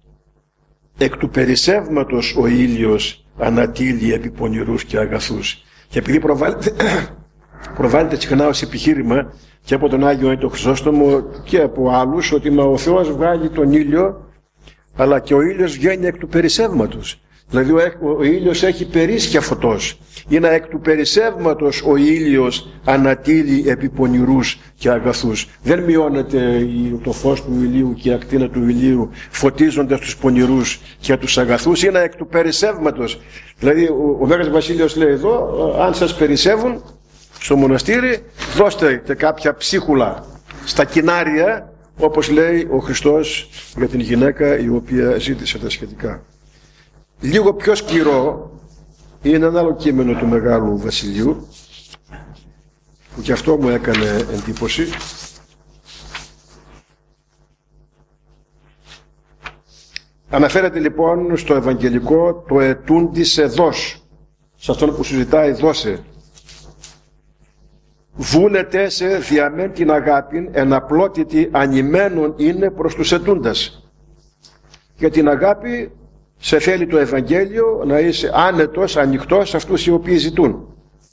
εκ του περισσεύματος ο ήλιος ανατείλει επί πονηρούς και αγαθούς. Και επειδή προβάλλεται συχνά ως επιχείρημα και από τον Άγιο Έντο Χρυσόστομο και από άλλους, ότι ο Θεός βγάλει τον ήλιο, αλλά και ο ήλιος βγαίνει εκ του περισσεύματος. Δηλαδή ο ήλιος έχει περίσσια φωτός. Είναι εκ του περισσεύματος ο ήλιος ανατείλει επί πονηρούς και αγαθούς. Δεν μειώνεται το φως του ηλίου και η ακτίνα του ηλίου φωτίζοντας τους πονηρούς και τους αγαθούς. Είναι εκ του περισσεύματος. Δηλαδή ο Μέγας Βασίλειος λέει εδώ, αν σας περισσεύουν στο μοναστήρι, δώστε κάποια ψίχουλα στα κοινάρια, όπως λέει ο Χριστός για την γυναίκα η οποία ζήτησε τα σχετικά. Λίγο πιο σκληρό είναι ένα άλλο κείμενο του Μεγάλου Βασιλείου, που και αυτό μου έκανε εντύπωση. Αναφέρεται λοιπόν στο Ευαγγελικό το ετούντις εδώς, σε αυτόν που σου ζητάει δώσε. Βούλετε σε διαμέν την αγάπην εν απλότητη ανημένων είναι προς τους ετούντας. Για την αγάπη σε θέλει το Ευαγγέλιο να είσαι άνετος, ανοιχτός σε αυτούς οι οποίοι ζητούν.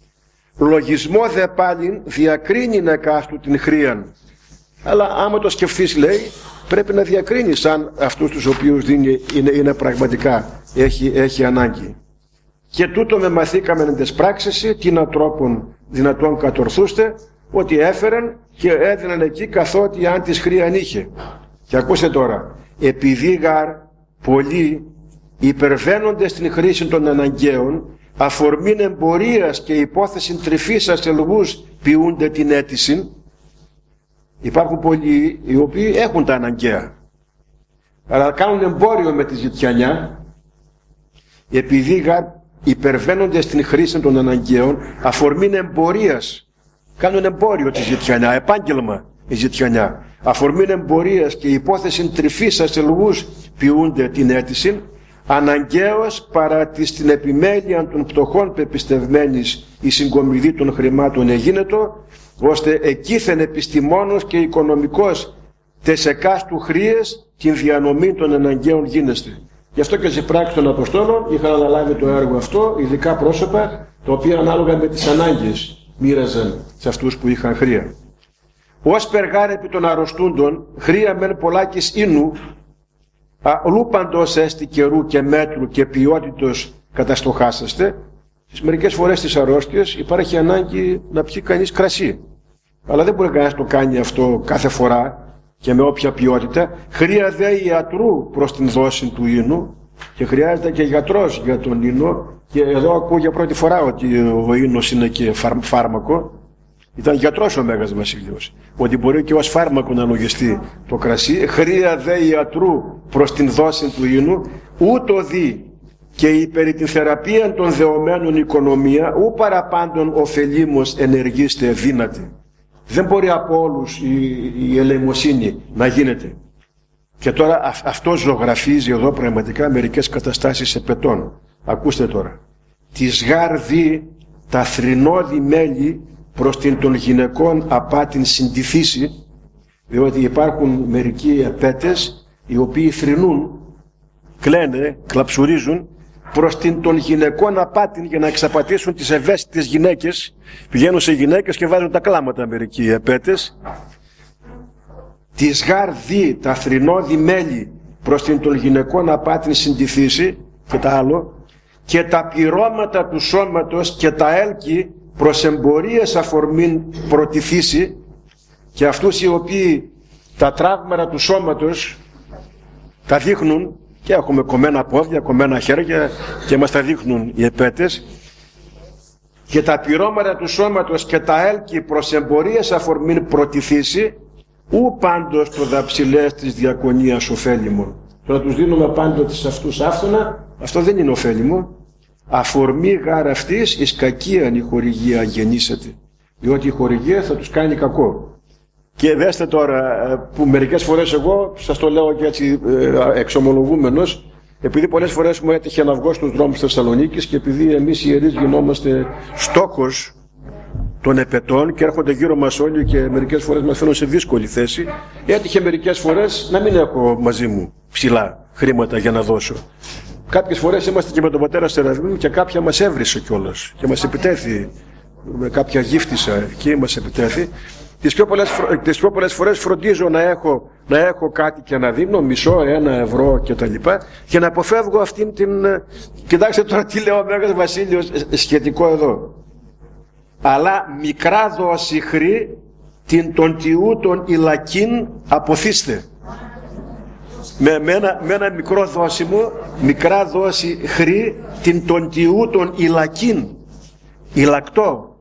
Λογισμό δε πάλιν διακρίνει εκάστου την χρίαν. Αλλά άμα το σκεφτείς, λέει, πρέπει να διακρίνεις αν αυτούς τους οποίους δίνει είναι πραγματικά έχει ανάγκη. Και τούτο με μαθήκαμε εν τες πράξεις, τι να τρόπον δυνατόν κατορθούστε, ότι έφεραν και έδιναν εκεί καθότι αν της χρίαν είχε. Και ακούστε τώρα, επειδή γαρ πολλοί υπερβαίνονται στην χρήση των αναγκαίων, αφορμήν εμπορίας και υπόθεση τρυφής τελγούς ποιούνται την αίτηση. Υπάρχουν πολλοί οι οποίοι έχουν τα αναγκαία, αλλά κάνουν εμπόριο με τη ζητιανιά, επειδή γαρ υπερβαίνονται στην χρήση των αναγκαίων, αφορμήν εμπορίας, κάνουν εμπόριο τη ζητιανιά, επάγγελμα η ζητιανιά, αφορμήν εμπορίας και υπόθεση τρυφής τελγούς ποιούνται την αίτηση, αναγκαίως παρά την επιμέλεια των πτωχών πεπιστευμένης η συγκομιδή των χρημάτων εγίνετο, ώστε εκείθεν επιστημόνος και οικονομικός τεσεκάστου χρίες την διανομή των αναγκαίων γίνεστε. Γι' αυτό και στις πράξεις των Αποστόλων είχαν αναλάβει το έργο αυτό ειδικά πρόσωπα, τα οποία ανάλογα με τις ανάγκες μοίραζαν σε αυτούς που είχαν χρία. Ως περγάρ επί των αρρωστούντων, χρία μεν πολλάκις ίνου, λούπαντος έστι καιρού και μέτρου και ποιότητος καταστοχάσαστε. Μερικές φορές στις αρρώστιες υπάρχει ανάγκη να πιει κανείς κρασί. Αλλά δεν μπορεί κανείς να το κάνει αυτό κάθε φορά και με όποια ποιότητα. Χρία δε ιατρού προς την δόση του ίνου και χρειάζεται και γιατρός για τον ίνο. Και εδώ ακούω για πρώτη φορά ότι ο ίνος είναι και φάρμακο. Ήταν γιατρός ο Μέγας Βασίλειος, ότι μπορεί και ως φάρμακο να λογιστεί το κρασί. Χρία δε ιατρού προς την δόση του ίνου, ούτω δι και υπέρ την θεραπεία των δεωμένων οικονομία, ου παραπάντων ωφελήμως ενεργήστε δύνατη. Δεν μπορεί από όλους η ελεημοσύνη να γίνεται. Και τώρα αυτό ζωγραφίζει εδώ πραγματικά μερικές καταστάσεις επετών. Ακούστε τώρα. Της γάρ δι τα θρηνώδη μέλη προς την των γυναικών απάτην συντηθήσει, διότι υπάρχουν μερικοί επέτες οι οποίοι θρηνούν, κλαίνε, κλαψουρίζουν προς την των γυναικών απάτην για να εξαπατήσουν τις ευαίσθητες γυναίκες. Πηγαίνουν σε γυναίκες και βάζουν τα κλάματα μερικοί επέτες. Της γάρ δι τα θρηνώδη μέλη προς την των γυναικών απάτην συντηθήσει, και τα άλλο, και τα πυρώματα του σώματος και τα έλκη προς εμπορίες αφορμήν προτιθήσει, και αυτούς οι οποίοι τα τραύματα του σώματος τα δείχνουν, και έχουμε κομμένα πόδια, κομμένα χέρια και μας τα δείχνουν οι επέτες, και τα πυρώματα του σώματος και τα έλκη προς εμπορίες αφορμήν προτιθήσει, ου πάντως το δαψιλές της διακονίας ωφέλιμων. Το να τους δίνουμε πάντοτε σε αυτούς άφθονα, αυτό δεν είναι ωφέλιμο. Αφορμή γάρ αυτής εις κακίαν η χορηγία γεννήσεται, διότι η χορηγία θα τους κάνει κακό. Και δέστε τώρα που μερικές φορές εγώ σας το λέω και έτσι εξομολογούμενος, επειδή πολλές φορές μου έτυχε να βγω στους δρόμους της Θεσσαλονίκης και επειδή εμείς οι ιερείς γινόμαστε στόχος των επετών και έρχονται γύρω μας όλοι και μερικές φορές μας φέρνουν σε δύσκολη θέση, έτυχε μερικές φορές να μην έχω μαζί μου ψηλά χρήματα για να δώσω. Κάποιες φορές είμαστε και με τον πατέρα Σεραφείμ και κάποια μας έβρισε κιόλας και μας επιτέθη με κάποια γύφτισσα εκεί, μας επιτέθη. Τις πιο πολλές φορές φροντίζω να έχω κάτι και να δίνω, μισό, 1 ευρώ κτλ. Και να αποφεύγω αυτήν την... Κοιτάξτε τώρα τι λέω ο Μέγας Βασίλειος σχετικό εδώ. Αλλά μικρά δόση χρή την των τιούτων ηλακίν αποθήστε. Με ένα μικρό δόσιμο, μικρά δόση χρή την των τιούτων ηλακίν. Ηλακτό.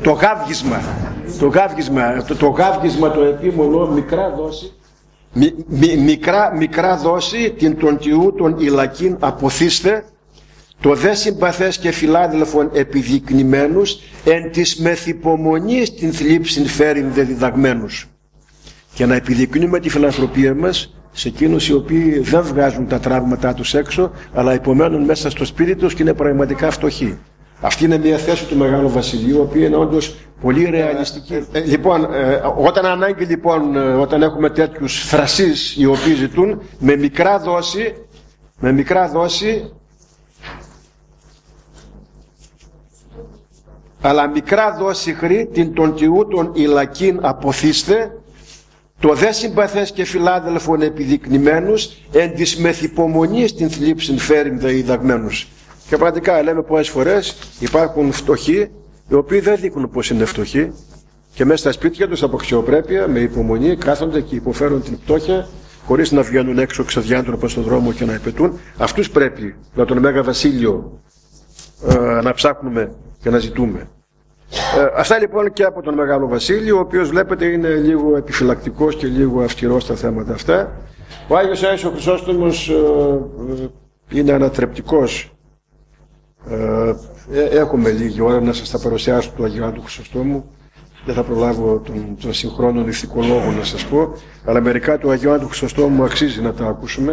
Το γάβγισμα το επίμονο, μικρά δόση, μικρά δόση την των τιούτων ηλακίν αποθήστε, το δε συμπαθές και φιλάδελφων επιδεικνυμένους, εν της μεθυπομονής την θλίψην φέρειν δε διδαγμένους. Και να επιδεικνύουμε τη φιλανθρωπία μας σε εκείνους οι οποίοι δεν βγάζουν τα τραύματά τους έξω, αλλά υπομένουν μέσα στο σπίτι τους και είναι πραγματικά φτωχοί. Αυτή είναι μια θέση του Μεγάλου Βασιλείου, η οποία είναι όντως πολύ ρεαλιστική. Λοιπόν, όταν έχουμε τέτοιους θρασείς οι οποίοι ζητούν με μικρά δόση, αλλά μικρά δόση χρή την των τιούτων ηλακίν αποθήστε, το δε συμπαθές και φιλάδελφων επιδεικνυμένους, εν της μεθυπομονής την θλίψην φέρειν δε διδαγμένους. Και πραγματικά λέμε πολλές φορές υπάρχουν φτωχοί οι οποίοι δεν δείχνουν πως είναι φτωχοί και μέσα στα σπίτια τους από αξιοπρέπεια, με υπομονή, κάθονται και υποφέρουν την φτώχεια χωρίς να βγαίνουν έξω ξαδιάντροπα στον δρόμο και να υπετούν. Αυτούς πρέπει με τον Μέγα Βασίλειο να ψάχνουμε και να ζητούμε. Αυτά λοιπόν και από τον Μεγάλο Βασίλειο, ο οποίος βλέπετε είναι λίγο επιφυλακτικός και λίγο αυστηρός στα θέματα αυτά. Ο Άγιος Άης ο Χρυσόστομος είναι ανατρεπτικός. Έχουμε λίγη ώρα να σας τα παρουσιάσω του Αγίου Άντρου Χρυσοστόμου. Δεν θα προλάβω τον συγχρόνων ηθικολόγο να σας πω, αλλά μερικά του Αγίου Άντρου Χρυσοστόμου αξίζει να τα ακούσουμε.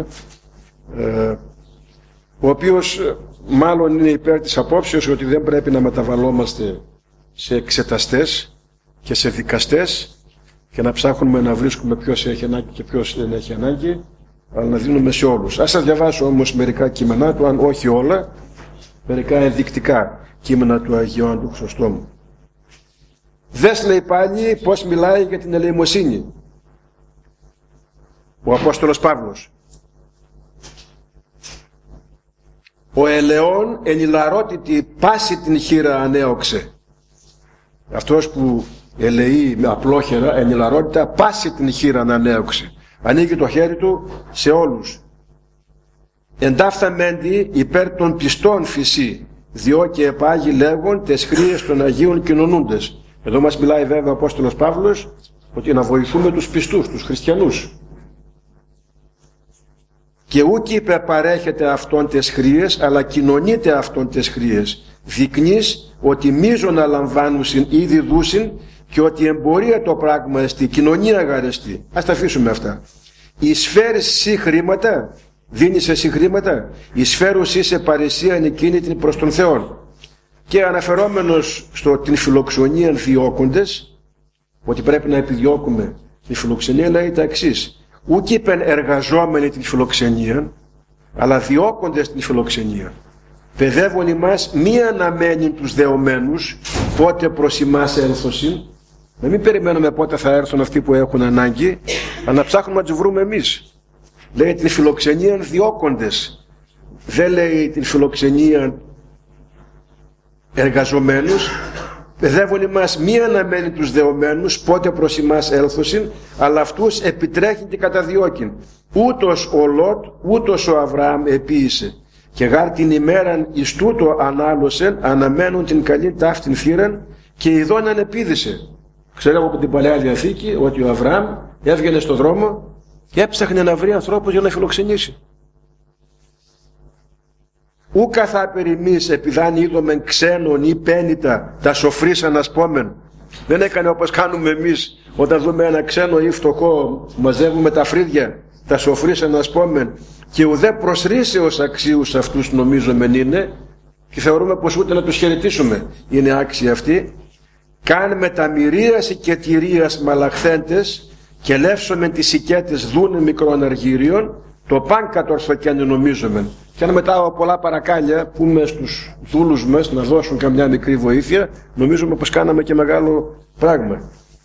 Ο οποίος μάλλον είναι υπέρ της απόψεως ότι δεν πρέπει να μεταβαλόμαστε σε εξεταστές και σε δικαστές και να ψάχνουμε να βρίσκουμε ποιος έχει ανάγκη και ποιος δεν έχει ανάγκη, αλλά να δίνουμε σε όλους. Ας σας διαβάσω όμως μερικά κείμενα του, αν όχι όλα, μερικά ενδεικτικά κείμενα του Αγίου Άντρου Χρυσοστόμου. Δες, λέει πάλι, πώς μιλάει για την ελεημοσύνη ο Απόστολος Παύλος. Ο ελαιόν εν ηλαρότητη πάση την χείρα ανέωξε. Αυτός που ελεεί με απλόχερα εν ηλαρότητα πάση την χείρα ανέωξε. Ανοίγει το χέρι του σε όλους. Εντάφθα μέντι υπέρ των πιστών φυσί, διό και επάγει λέγον τες χρίες των Αγίων κοινωνούντες. Εδώ μας μιλάει βέβαια ο Απόστολος Παύλος ότι να βοηθούμε τους πιστούς, τους χριστιανούς. Και ούκ είπε παρέχεται αυτόν τες χρίες, αλλά κοινωνείται αυτόν τες χρίες. Δεικνύεις ότι μείζωνα λαμβάνουσιν ήδη δούσιν και ότι εμπορία το πράγμα εστί, κοινωνία γαρεστή. Ας τα αφήσουμε αυτά. Εισφέρεις εσύ χρήματα, δίνεις εσύ χρήματα, εισφέρους είσαι παρησία εκείνη την προς τον Θεόν. Και αναφερόμενος την φιλοξενία διώκοντες, ότι πρέπει να επιδιώκουμε τη φιλοξενία, λέει τα εξής. Ούκ είπεν εργαζόμενοι την φιλοξενία, αλλά διώκοντες την φιλοξενία. Παιδεύουν ημάς μη αναμένει τους δεωμένους, πότε προς ημάς έλθωσιν. Να μην περιμένουμε πότε θα έρθουν αυτοί που έχουν ανάγκη, αλλά να ψάχνουμε να τους βρούμε εμείς. Λέει την φιλοξενία διώκοντες. Δεν λέει την φιλοξενία εργαζομένους. Παιδεύουν ημάς μη αναμένει τους δεωμένους, πότε προς ημάς έλθωσιν, αλλά αυτούς επιτρέχει και καταδιώκειν. Ούτως ο Λότ, ούτως ο Αβραάμ επίησε. Και γάρ την ημέραν εις τούτο ανάλωσεν, αναμένουν την καλή ταύτην θύραν και ειδών ανεπίδησε. Ξέρω από την Παλαιά Διαθήκη ότι ο Αβραάμ έβγαινε στον δρόμο και έψαχνε να βρει ανθρώπους για να φιλοξενήσει. Ούκα θα περιμείς επειδάν είδομεν ξένων ή πένητα τα σοφρής ανασπόμεν. Δεν έκανε όπως κάνουμε εμείς όταν δούμε ένα ξένο ή φτωχό, μαζεύουμε τα φρύδια, τα σοφρής ανασπόμεν και ουδέ προσρήσεως αξίους αυτούς νομίζομεν είναι και θεωρούμε πως ούτε να τους χαιρετήσουμε είναι άξιοι αυτοί. Κάν με τα μυρίας και τυρίας μαλαχθέντες και λεύσομεν τις οικέτες δούνε μικρών αργύριων, το παν κατορθωκένε νομίζομεν. Και αν μετά από πολλά παρακάλια πούμε στους δούλους μας να δώσουν καμιά μικρή βοήθεια, νομίζουμε πως κάναμε και μεγάλο πράγμα.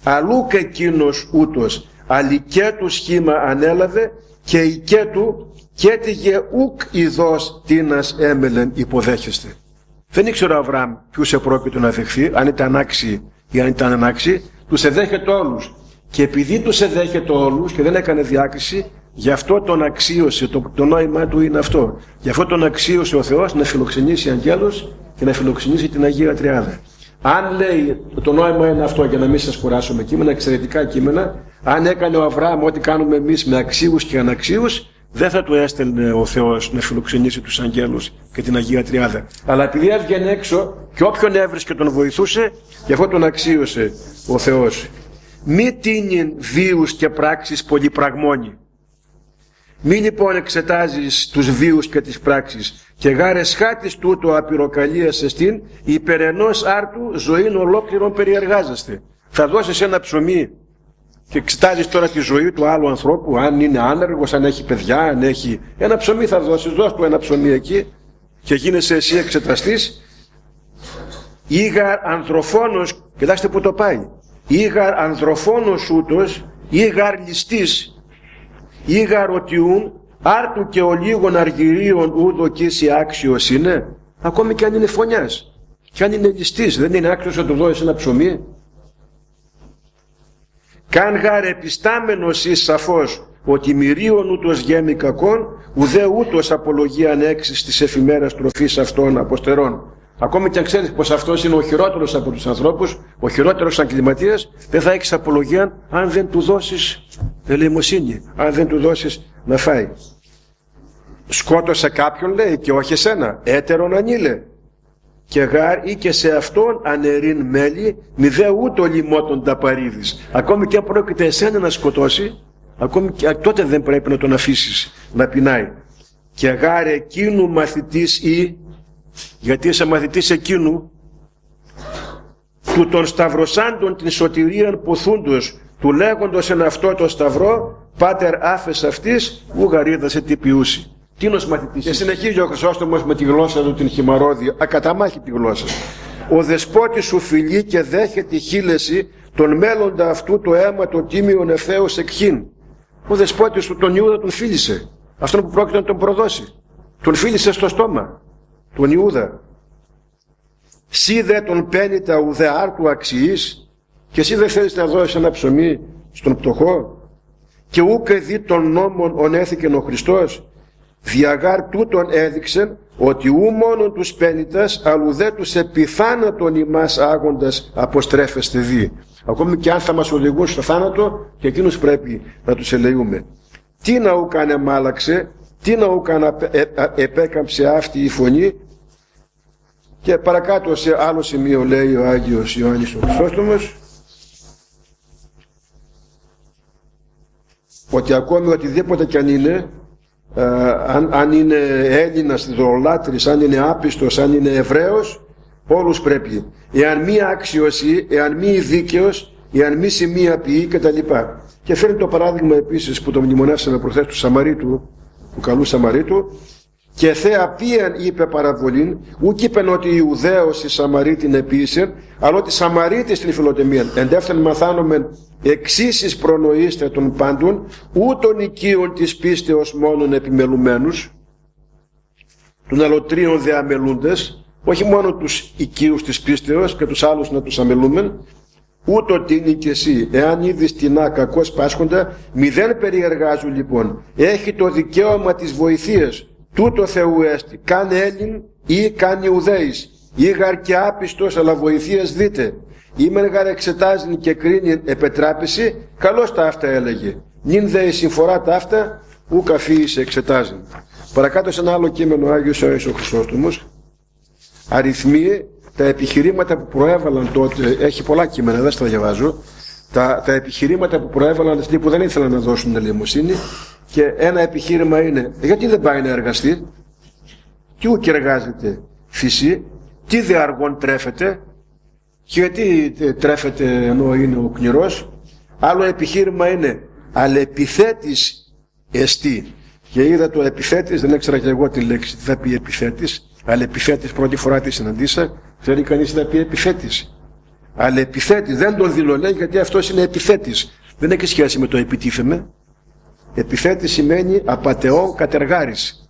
αλλού και εκείνος ούτως, αλικέτου σχήμα ανέλαβε και οικέτου κέτηγε ουκ ειδός τίνας έμελεν υποδέχεστε. Δεν ήξερε ο Αβραάμ ποιους επρόκειτο να δεχθεί, αν ήταν άξιοι ή αν ήταν ανάξιοι, τους εδέχεται όλους. Και επειδή τους εδέχεται όλους και δεν έκανε διάκριση, γι' αυτό τον αξίωσε, το νόημα του είναι αυτό. Γι' αυτό τον αξίωσε ο Θεός να φιλοξενήσει αγγέλους και να φιλοξενήσει την Αγία Τριάδα. Αν λέει, το νόημα είναι αυτό, για να μην σας κουράσω με κείμενα, εξαιρετικά κείμενα, αν έκανε ο Αβραάμ ό,τι κάνουμε εμείς με αξίους και αναξίους, δεν θα του έστελνε ο Θεός να φιλοξενήσει τους αγγέλους και την Αγία Τριάδα. Αλλά επειδή έβγαινε έξω και όποιον έβρισκε τον βοηθούσε, γι' αυτό τον αξίωσε ο Θεός. Μη τίνειν βίους και πράξεις πολυπραγμόνοι. Μη λοιπόν εξετάζεις τους βίους και τις πράξεις και γάρες χάτης τούτο απειροκαλίας εστίν υπερ ενός άρτου ζωήν ολόκληρον περιεργάζεστε. Θα δώσεις ένα ψωμί και εξετάζεις τώρα τη ζωή του άλλου ανθρώπου, αν είναι άνεργος, αν έχει παιδιά, αν έχει... Ένα ψωμί θα δώσεις, δώσ' του ένα ψωμί εκεί και γίνεσαι εσύ εξεταστής. Ήγαρ ανδροφόνος, κοιτάξτε που το πάει. Ήγαρ ανδροφόνος ούτως, ήγαρ ληστής, ήγαρ οτιούν, άρτου και ολίγων αργυρίων ούδο κοίση άξιος είναι. Ακόμη και αν είναι φωνιάς και αν είναι ληστής, δεν είναι άξιος να του δώσεις ένα ψωμί. Καν γάρ επιστάμενος εις σαφώς ότι μυρίων ούτως γέμει κακόν, ουδέ ούτως απολογίαν έξις της εφημέρας τροφής αυτών αποστερών. Ακόμη και αν ξέρεις πως αυτός είναι ο χειρότερος από τους ανθρώπους, ο χειρότερος εγκληματίας, δεν θα έχεις απολογία αν δεν του δώσεις ελεημοσύνη, αν δεν του δώσεις να φάει. Σκότωσε κάποιον, λέει, και όχι εσένα, έτερον ανήλε. Και γάρ ή και σε αυτόν ανερίν μέλη, μη δε ούτω λιμότον τα παρήδης. Ακόμη και αν πρόκειται εσένα να σκοτώσει, ακόμη και τότε δεν πρέπει να τον αφήσεις να πεινάει. Και γάρ εκείνου μαθητής ή, γιατί είσαι μαθητής εκείνου, του των σταυροσάντων την σωτηρίαν ποθούντος, του λέγοντος εν αυτό το σταυρό, πάτερ άφες αυτής, ου γαρίδασε τι ποιούσει. Τίνος μαθητής. Και συνεχίζει ο Χρυσόστομος με τη γλώσσα του την χυμαρόδια, ακαταμάχητη γλώσσα. Ο δεσπότης σου φιλεί και δέχεται χείλεση τον μέλλοντα αυτού το αίμα το τίμιον ευθέως εκχήν. Ο δεσπότης του τον Ιούδα τον φίλησε. Αυτόν που πρόκειται να τον προδώσει. Τον φίλησε στο στόμα. Τον Ιούδα. Σύ δε τον πένιτα ουδέ άρτου αξιής, και εσύ δεν θέλεις να δώσεις ένα ψωμί στον πτωχό. Και ούκε δι των νόμων ονέθηκεν ο Χριστός. Διαγάρ τούτον έδειξεν ότι ου μόνον τους πένιτας, αλλού δε τους επιθάνατον ημάς άγοντας αποστρέφεστε δι. Ακόμη και αν θα μας οδηγούν στο θάνατο, και εκείνους πρέπει να τους ελεούμε. Τι να ου κάνε μάλαξε, τι να ου κάνε επέκαμψε αυτή η φωνή. Και παρακάτω σε άλλο σημείο λέει ο Άγιος Ιωάννης ο Χρυσόστομος ότι ακόμη οτιδήποτε κι αν είναι, αν είναι Έλληνας δωρολάτρης, αν είναι άπιστος, αν είναι Εβραίος, όλους πρέπει. Εάν μη άξιωση, εάν μη δίκαιος, εάν μη σημεία ποιή κτλ. Και φέρνει το παράδειγμα επίσης που το μνημονεύσαμε προχθές του Σαμαρίτου, του καλού Σαμαρίτου. Και θέα ποιαν είπε παραβολήν, ουκ είπεν ότι Ιουδαίος η Σαμαρίτην επίσης, αλλά ότι Σαμαρίτης την φιλοτεμίαν. Εντεύθεν μαθάνομεν εξήσεις προνοείστε των πάντων, ούτων οικείων της πίστεως μόνον επιμελουμένους, των αλωτρίων δε αμελούντες, όχι μόνο τους οικείους της πίστεως και τους άλλους να τους αμελούμεν, ούτω τίνει και εσύ, εάν είδεις τεινά κακώς πάσχοντα, μηδέν περιεργάζουν λοιπόν. Έχει το δικαίωμα της βοηθείας. Τούτο Θεού έστι, καν Έλλην ή καν Ιουδαίης, ή γαρ και άπιστος, αλλά βοηθείας δείτε. Ήμεν γαρ εξετάζειν και κρίνειν επετράπηση, καλώς τα αυτά έλεγε. Νυν δε η συμφορά τα αυτά, ου καφίησε εξετάζειν. Παρακάτω σε ένα άλλο κείμενο, ο Άγιος Ιωάννης ο Χρυσόστομος αριθμεί τα επιχειρήματα που προέβαλαν τότε, έχει πολλά κείμενα, δεν στα διαβάζω, τα επιχειρήματα που προέβαλαν αυτοί που δεν ήθελαν να δώσουν ελεημοσύνη. Και ένα επιχείρημα είναι, γιατί δεν πάει να εργαστεί, τι ούκ εργάζεται φυσί, τι δε αργόν τρέφεται, και γιατί τρέφεται ενώ είναι ο κνηρός. Άλλο επιχείρημα είναι, αλεπιθέτης εστί. Και είδα το επιθέτης, δεν έξερα και εγώ τη λέξη, τι θα πει επιθέτης, αλεπιθέτης πρώτη φορά τη συναντήσα, θέλει κανείς να πει επιθέτης. Αλλά επιθέτης, δεν τον δίνω λέει γιατί αυτός είναι επιθέτης. Δεν έχει σχέση με το επιτίθεμε. Επιθέτης σημαίνει απατεών κατεργάρης.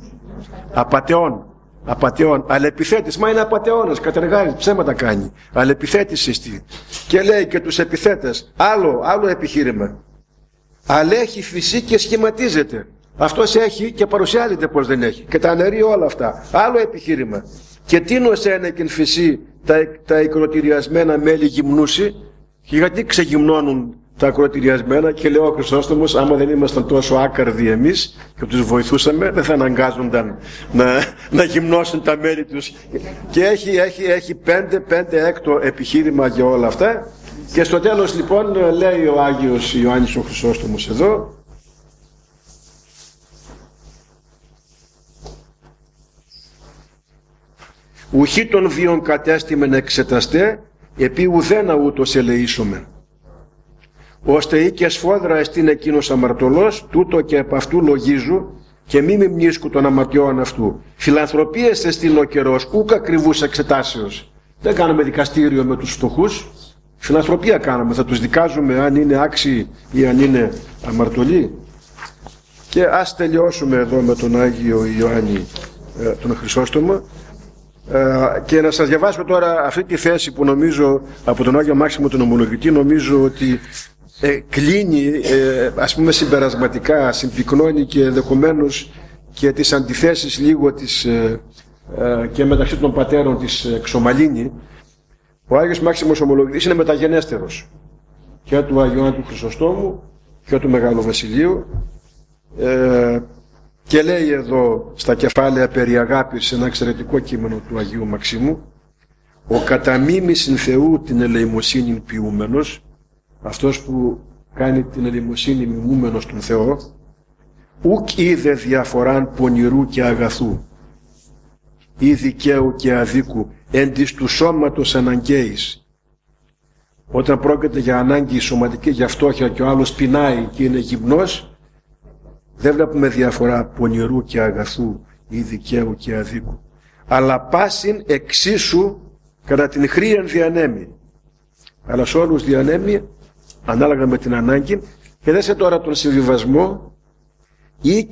Απατεών. Αλλά επιθέτης, μα είναι απατεώνας, κατεργάρης, ψέματα κάνει. Αλλά επιθέτης εστί. Και λέει και τους επιθέτες, άλλο επιχείρημα. Αλλά έχει φυσή και σχηματίζεται. Αυτός έχει και παρουσιάζεται πως δεν έχει. Και τα αναιρεί όλα αυτά. Άλλο επιχείρημα. Και τίνος ένεκεν φυσή τα ακροτηριασμένα μέλη γυμνούσι. Και γιατί ξεγυμνώνουν τα ακροτηριασμένα, και λέει ο Χρυσόστομος, άμα δεν ήμασταν τόσο άκαρδοι εμείς και τους βοηθούσαμε, δεν θα αναγκάζονταν να γυμνώσουν τα μέλη τους. Και έχει πέντε έκτο επιχείρημα για όλα αυτά. Και στο τέλος λοιπόν λέει ο Άγιος Ιωάννης ο Χρυσόστομος εδώ, ουχή των βίων κατέστημεν εξεταστέ, επί ουδένα ούτως ελεήσομεν. Ώστε ή και σφόδρα εστίν εκείνος αμαρτωλός, τούτο και επ' αυτού λογίζου, και μη μνήσκου των αμαρτιών αυτού. Φιλανθρωπίες εστίν ο καιρός, ούκ ακριβούς εξετάσεως. Δεν κάνουμε δικαστήριο με τους φτωχούς, φιλανθρωπία κάνουμε, θα τους δικάζουμε αν είναι άξιοι ή αν είναι αμαρτωλοί. Και ας τελειώσουμε εδώ με τον Άγιο Ιωάννη τον Χρυσόστομο. Και να σας διαβάσω τώρα αυτή τη θέση που νομίζω από τον Άγιο Μάξιμο τον Ομολογητή, νομίζω ότι κλείνει ας πούμε συμπερασματικά, συμπυκνώνει και ενδεχομένως και τις αντιθέσεις λίγο και μεταξύ των πατέρων της εξομαλύνει. Ο Άγιος Μάξιμος Ομολογητής είναι μεταγενέστερος και του Αγίου Ιωάννη του Χρυσοστόμου και του Μεγάλου Βασιλείου, και λέει εδώ στα κεφάλαια περί αγάπης, ένα εξαιρετικό κείμενο του Αγίου Μαξίμου, ο κατά μίμησιν Θεού την ελεημοσύνη ποιούμενος, αυτός που κάνει την ελεημοσύνη μιμούμενος τον Θεό, ουκ είδε διαφοράν πονηρού και αγαθού, ή δικαίου και αδίκου, εν της του σώματος αναγκαίης. Όταν πρόκειται για ανάγκη σωματική, για φτώχεια και ο άλλος πεινάει και είναι γυμνός, δεν βλέπουμε διαφορά πονηρού και αγαθού ή δικαίου και αδίκου. Αλλά πάσιν εξίσου κατά την χρίαν διανέμει. Αλλά σε όλους διανέμει ανάλογα με την ανάγκη. Και δέστε τώρα τον συμβιβασμό, ή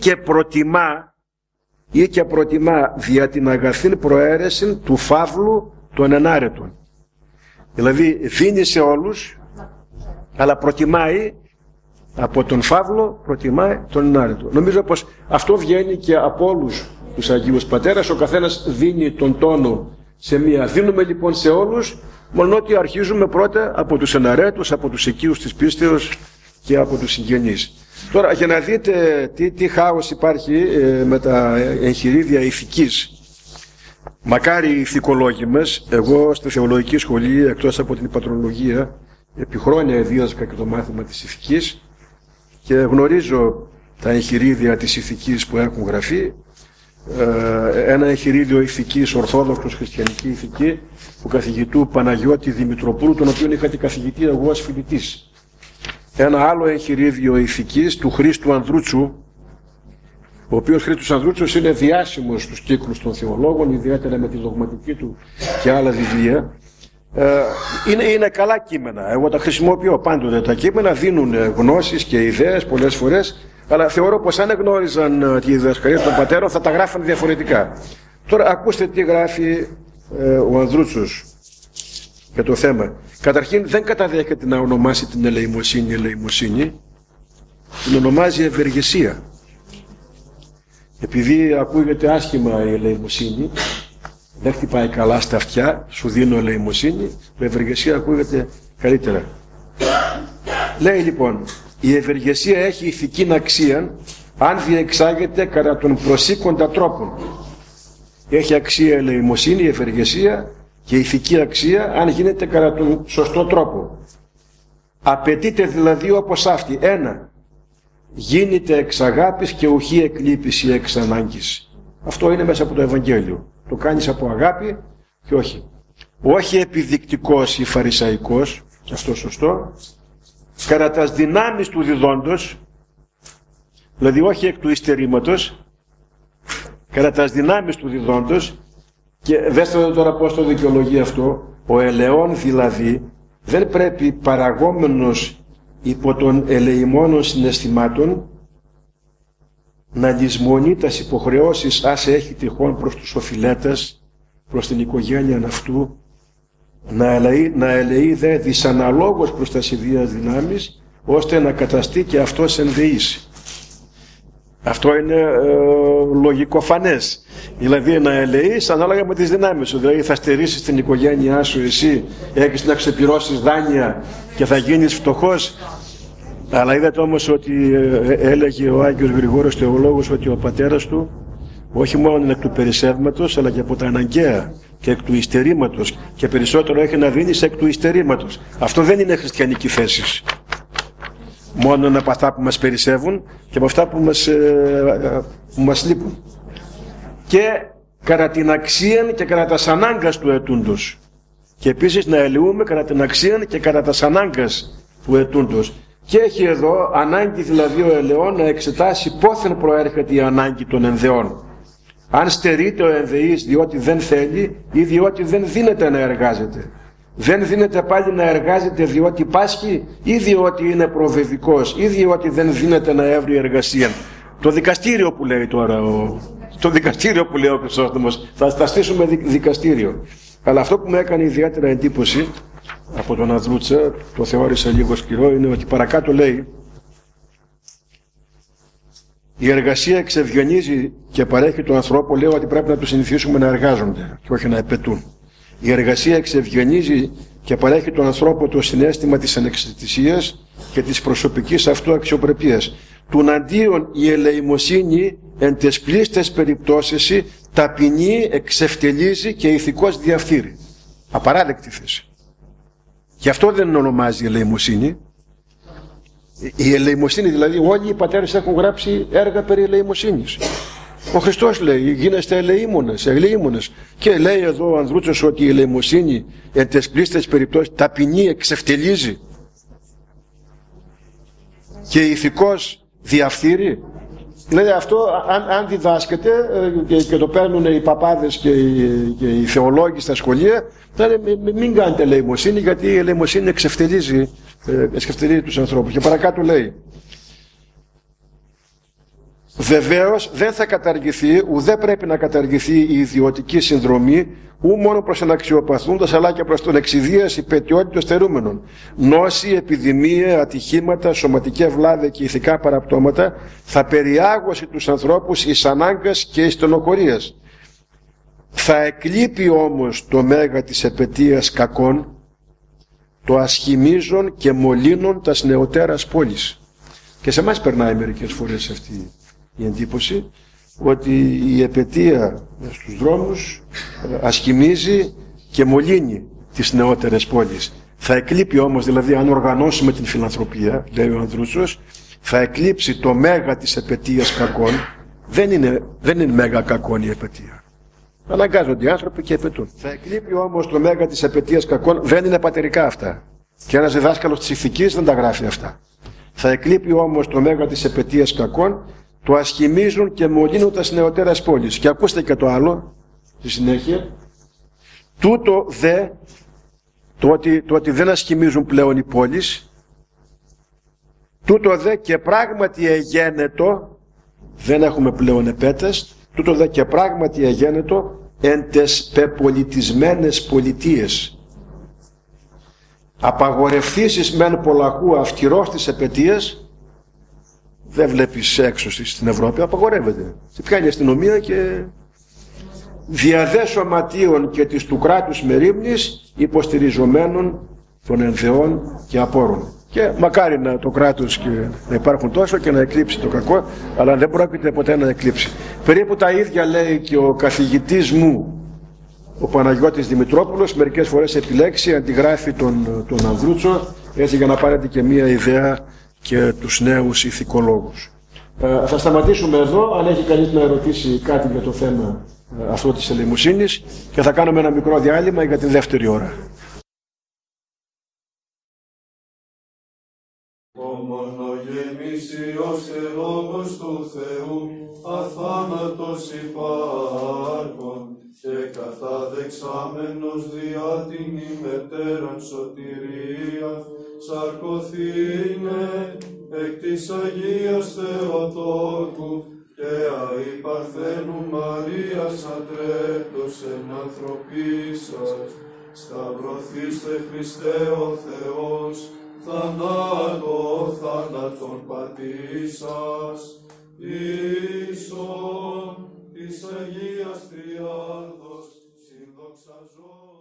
και προτιμά δια την αγαθήν προαίρεση του φαύλου των ενάρετων. Δηλαδή δίνει σε όλους, αλλά προτιμάει από τον φαύλο, προτιμάει τον ενάρετο. Νομίζω πως αυτό βγαίνει και από όλους τους Αγίους Πατέρας. Ο καθένας δίνει τον τόνο σε μία. Δίνουμε λοιπόν σε όλους, μόνο ότι αρχίζουμε πρώτα από τους εναρέτους, από τους οικείους της πίστεως και από τους συγγενείς. Τώρα για να δείτε τι χάος υπάρχει με τα εγχειρίδια ηθικής. Μακάρι οι ηθικολόγοι μας, εγώ στη θεολογική σχολή, εκτός από την υπατρολογία, επί χρόνια δίδασκα και το μάθημα της ηθικής και γνωρίζω τα εγχειρίδια της ηθικής που έχουν γραφεί. Ένα εγχειρίδιο ηθικής, ορθόδοξος χριστιανική ηθική, του καθηγητού Παναγιώτη Δημητροπούλου, τον οποίο είχα την καθηγητή εγώ ως φοιτητής. Ένα άλλο εγχειρίδιο ηθικής του Χρήστου Ανδρούτσου, ο οποίος Χρήστος Ανδρούτσος είναι διάσημος στους κύκλους των θεολόγων, ιδιαίτερα με τη δογματική του και άλλα βιβλία. Είναι καλά κείμενα. Εγώ τα χρησιμοποιώ πάντοτε. Τα κείμενα δίνουν γνώσεις και ιδέες πολλές φορές, αλλά θεωρώ πως αν γνώριζαν τη διδασκαλία των πατέρων θα τα γράφαν διαφορετικά. Τώρα ακούστε τι γράφει ο Ανδρούτσος για το θέμα. Καταρχήν δεν καταδέχεται να ονομάσει την ελεημοσύνη, την ονομάζει ευεργεσία. Επειδή ακούγεται άσχημα η ελεημοσύνη, δεν χτυπάει καλά στα αυτιά, σου δίνω ελεημοσύνη, η ευεργεσία ακούγεται καλύτερα. Λέει λοιπόν, η ευεργεσία έχει ηθική αξία αν διεξάγεται κατά τον προσήκοντα τρόπο. Έχει αξία η ελεημοσύνη, η ευεργεσία και ηθική αξία αν γίνεται κατά τον σωστό τρόπο. Απαιτείται δηλαδή όπως αυτή. 1. Γίνεται εξ αγάπης και ουχή εκλείπηση εξ ανάγκης. Αυτό είναι μέσα από το Ευαγγέλιο. Το κάνεις από αγάπη και όχι. Όχι επιδεικτικός ή φαρισαϊκός, και αυτό σωστό. Κατά τας δυνάμεις του διδόντος, δηλαδή όχι εκ του υστερήματος, κατά τας δυνάμεις του διδόντος. Και δέστε τώρα πώς το δικαιολογεί αυτό. Ο ελαιών δηλαδή δεν πρέπει παραγόμενος υπό των ελεημόνων συναισθημάτων να λησμονεί τας υποχρεώσεις άσε έχει τυχόν προς τους οφειλέτες, προς την οικογένεια αυτού, να ελεεί δε δυσαναλόγως προς τας ιδίας δυνάμεις, ώστε να καταστεί και αυτός ενδεής. Αυτό είναι λογικοφανές. Δηλαδή να ελεείς ανάλογα με τις δυνάμεις σου. Δηλαδή θα στερήσεις την οικογένειά σου εσύ, έχεις να ξεπληρώσεις δάνεια και θα γίνεις φτωχός. Αλλά είδατε όμως ότι έλεγε ο Άγιος Γρηγόριος Θεολόγος ότι ο πατέρας του όχι μόνο είναι εκ του περισσεύματος, αλλά και από τα αναγκαία και εκ του υστερήματος, και περισσότερο έχει να δίνει εκ του υστερήματος. Αυτό δεν είναι χριστιανική θέση. Μόνο από αυτά που μας περισσεύουν και από αυτά που μας λείπουν. Και κατά την αξία και κατά τας ανάγκας του ετούντος. Και επίσης να ελεούμε κατά την αξία και κατά τας ανάγκας του ετούντος. Και έχει εδώ ανάγκη δηλαδή ο ελαιών να εξετάσει πόθεν προέρχεται η ανάγκη των ενδεών. Αν στερείται ο ενδεής διότι δεν θέλει ή διότι δεν δίνεται να εργάζεται. Δεν δίνεται πάλι να εργάζεται διότι πάσχει ή διότι είναι προβεβικός ή διότι δεν δίνεται να έβρει εργασία. Το δικαστήριο που λέει τώρα, το δικαστήριο που λέει ο Χρυσόστομος, θα στήσουμε δικαστήριο. Αλλά αυτό που μου έκανε ιδιαίτερα εντύπωση από τον Ανδρούτσα, το θεώρησα λίγο σκληρό, είναι ότι παρακάτω λέει η εργασία εξευγενίζει και παρέχει τον ανθρώπο, λέω ότι πρέπει να τους συνηθίσουμε να εργάζονται και όχι να επαιτούν. Η εργασία εξευγενίζει και παρέχει τον ανθρώπο το συναίσθημα της ανεξαρτησίας και της προσωπικής αυτού αξιοπρεπίας. Τουναντίον η ελεημοσύνη εν τες πλήστες περιπτώσεις ταπεινή, εξευτελίζει και ηθικώς διαφθείρει. Απαράδεκτη θέση. Γι' αυτό δεν ονομάζει ελεημοσύνη. Η ελεημοσύνη δηλαδή, όλοι οι πατέρες έχουν γράψει έργα περί ελεημοσύνης. Ο Χριστός λέει γίνεστε ελεήμονες, και λέει εδώ ο Ανδρούτσος ότι η ελεημοσύνη εν τες πλήστες περιπτώσεις ταπεινή, εξευτελίζει και ηθικώς διαφθείρει. Δηλαδή αυτό αν διδάσκεται και το παίρνουν οι παπάδες και οι θεολόγοι στα σχολεία, δηλαδή μην κάνετε ελεημοσύνη, γιατί η ελεημοσύνη εξευτελίζει τους ανθρώπους. Και παρακάτω λέει βεβαίως δεν θα καταργηθεί, ουδέ πρέπει να καταργηθεί η ιδιωτική συνδρομή, ου μόνο προς τον αξιοπαθούντας, αλλά και προς τον εξιδίας υπαιτιότητος θερούμενων. Νόση, επιδημία, ατυχήματα, σωματική βλάβη και ηθικά παραπτώματα θα περιάγωσει τους ανθρώπους εις ανάγκας και εις στενοχωρίας. Θα εκλείπει όμως το μέγα της επαιτίας κακών, το ασχημίζον και μολύνων τας νεωτέρας πόλης. Και σε εμάς περνάει μερικές φορές αυτή η εντύπωση, ότι η επαιτία στους δρόμους ασχημίζει και μολύνει τις νεότερες πόλεις. Θα εκλείπει όμως, δηλαδή αν οργανώσουμε την φιλανθρωπία, λέει ο Ανδρούτσος, θα εκλείψει το μέγα της επαιτίας κακών. Δεν είναι μέγα κακών η επαιτία. Αναγκάζονται οι άνθρωποι και επαιτούν. Θα εκλείπει όμως το μέγα της επαιτίας κακών, δεν είναι πατερικά αυτά. Και ένας διδάσκαλος της ηθικής δεν τα γράφει αυτά. Θα εκλείπει όμως το μέγα της επαιτίας κακών, το ασχημίζουν και μολύνουν τα νεωτέρας πόλης. Και ακούστε και το άλλο, στη συνέχεια. Τούτο δε, το ότι δεν ασχημίζουν πλέον οι πόλεις, τούτο δε και πράγματι εγένετο, δεν έχουμε πλέον επέτες, τούτο δε και πράγματι εγένετο εν τες πεπολιτισμένες πολιτείες. Απαγορευθήσεις μεν πολλαχού αυτηρός της επαιτίας, δεν βλέπεις έξω στην Ευρώπη, απαγορεύεται. Σε πιάνει η αστυνομία και διαδέ σωματείων και της του κράτους μερίμνης υποστηριζομένων των ενδεών και απόρων. Και μακάρι να το κράτος και να υπάρχουν τόσο και να εκλείψει το κακό, αλλά δεν πρόκειται ποτέ να εκλείψει. Περίπου τα ίδια λέει και ο καθηγητής μου, ο Παναγιώτης Δημητρόπουλος, μερικές φορές επιλέξει, αντιγράφει τον Ανδρούτσο, έτσι για να πάρετε και μία ιδέα και τους νέους ηθικολόγους. Θα σταματήσουμε εδώ, αν έχει κανείς να ερωτήσει κάτι για το θέμα αυτό της ελεημοσύνης, και θα κάνουμε ένα μικρό διάλειμμα για τη δεύτερη ώρα. Ο μονογεννήσιος και Λόγος του Θεού, αθάνατος υπάρχον, και καταδεξάμενος διά την ημετέραν σωτηρίας, σαρκωθήνε εκ της Αγίας Θεοτόκου και αη Παρθένου Μαρίας ατρέπτος εν ανθρωπίσας, σταυρωθήστε Χριστέ ο Θεός, θάνατον πατήσας, ίσον της Αγίας Τριάδος συνδοξαζόν.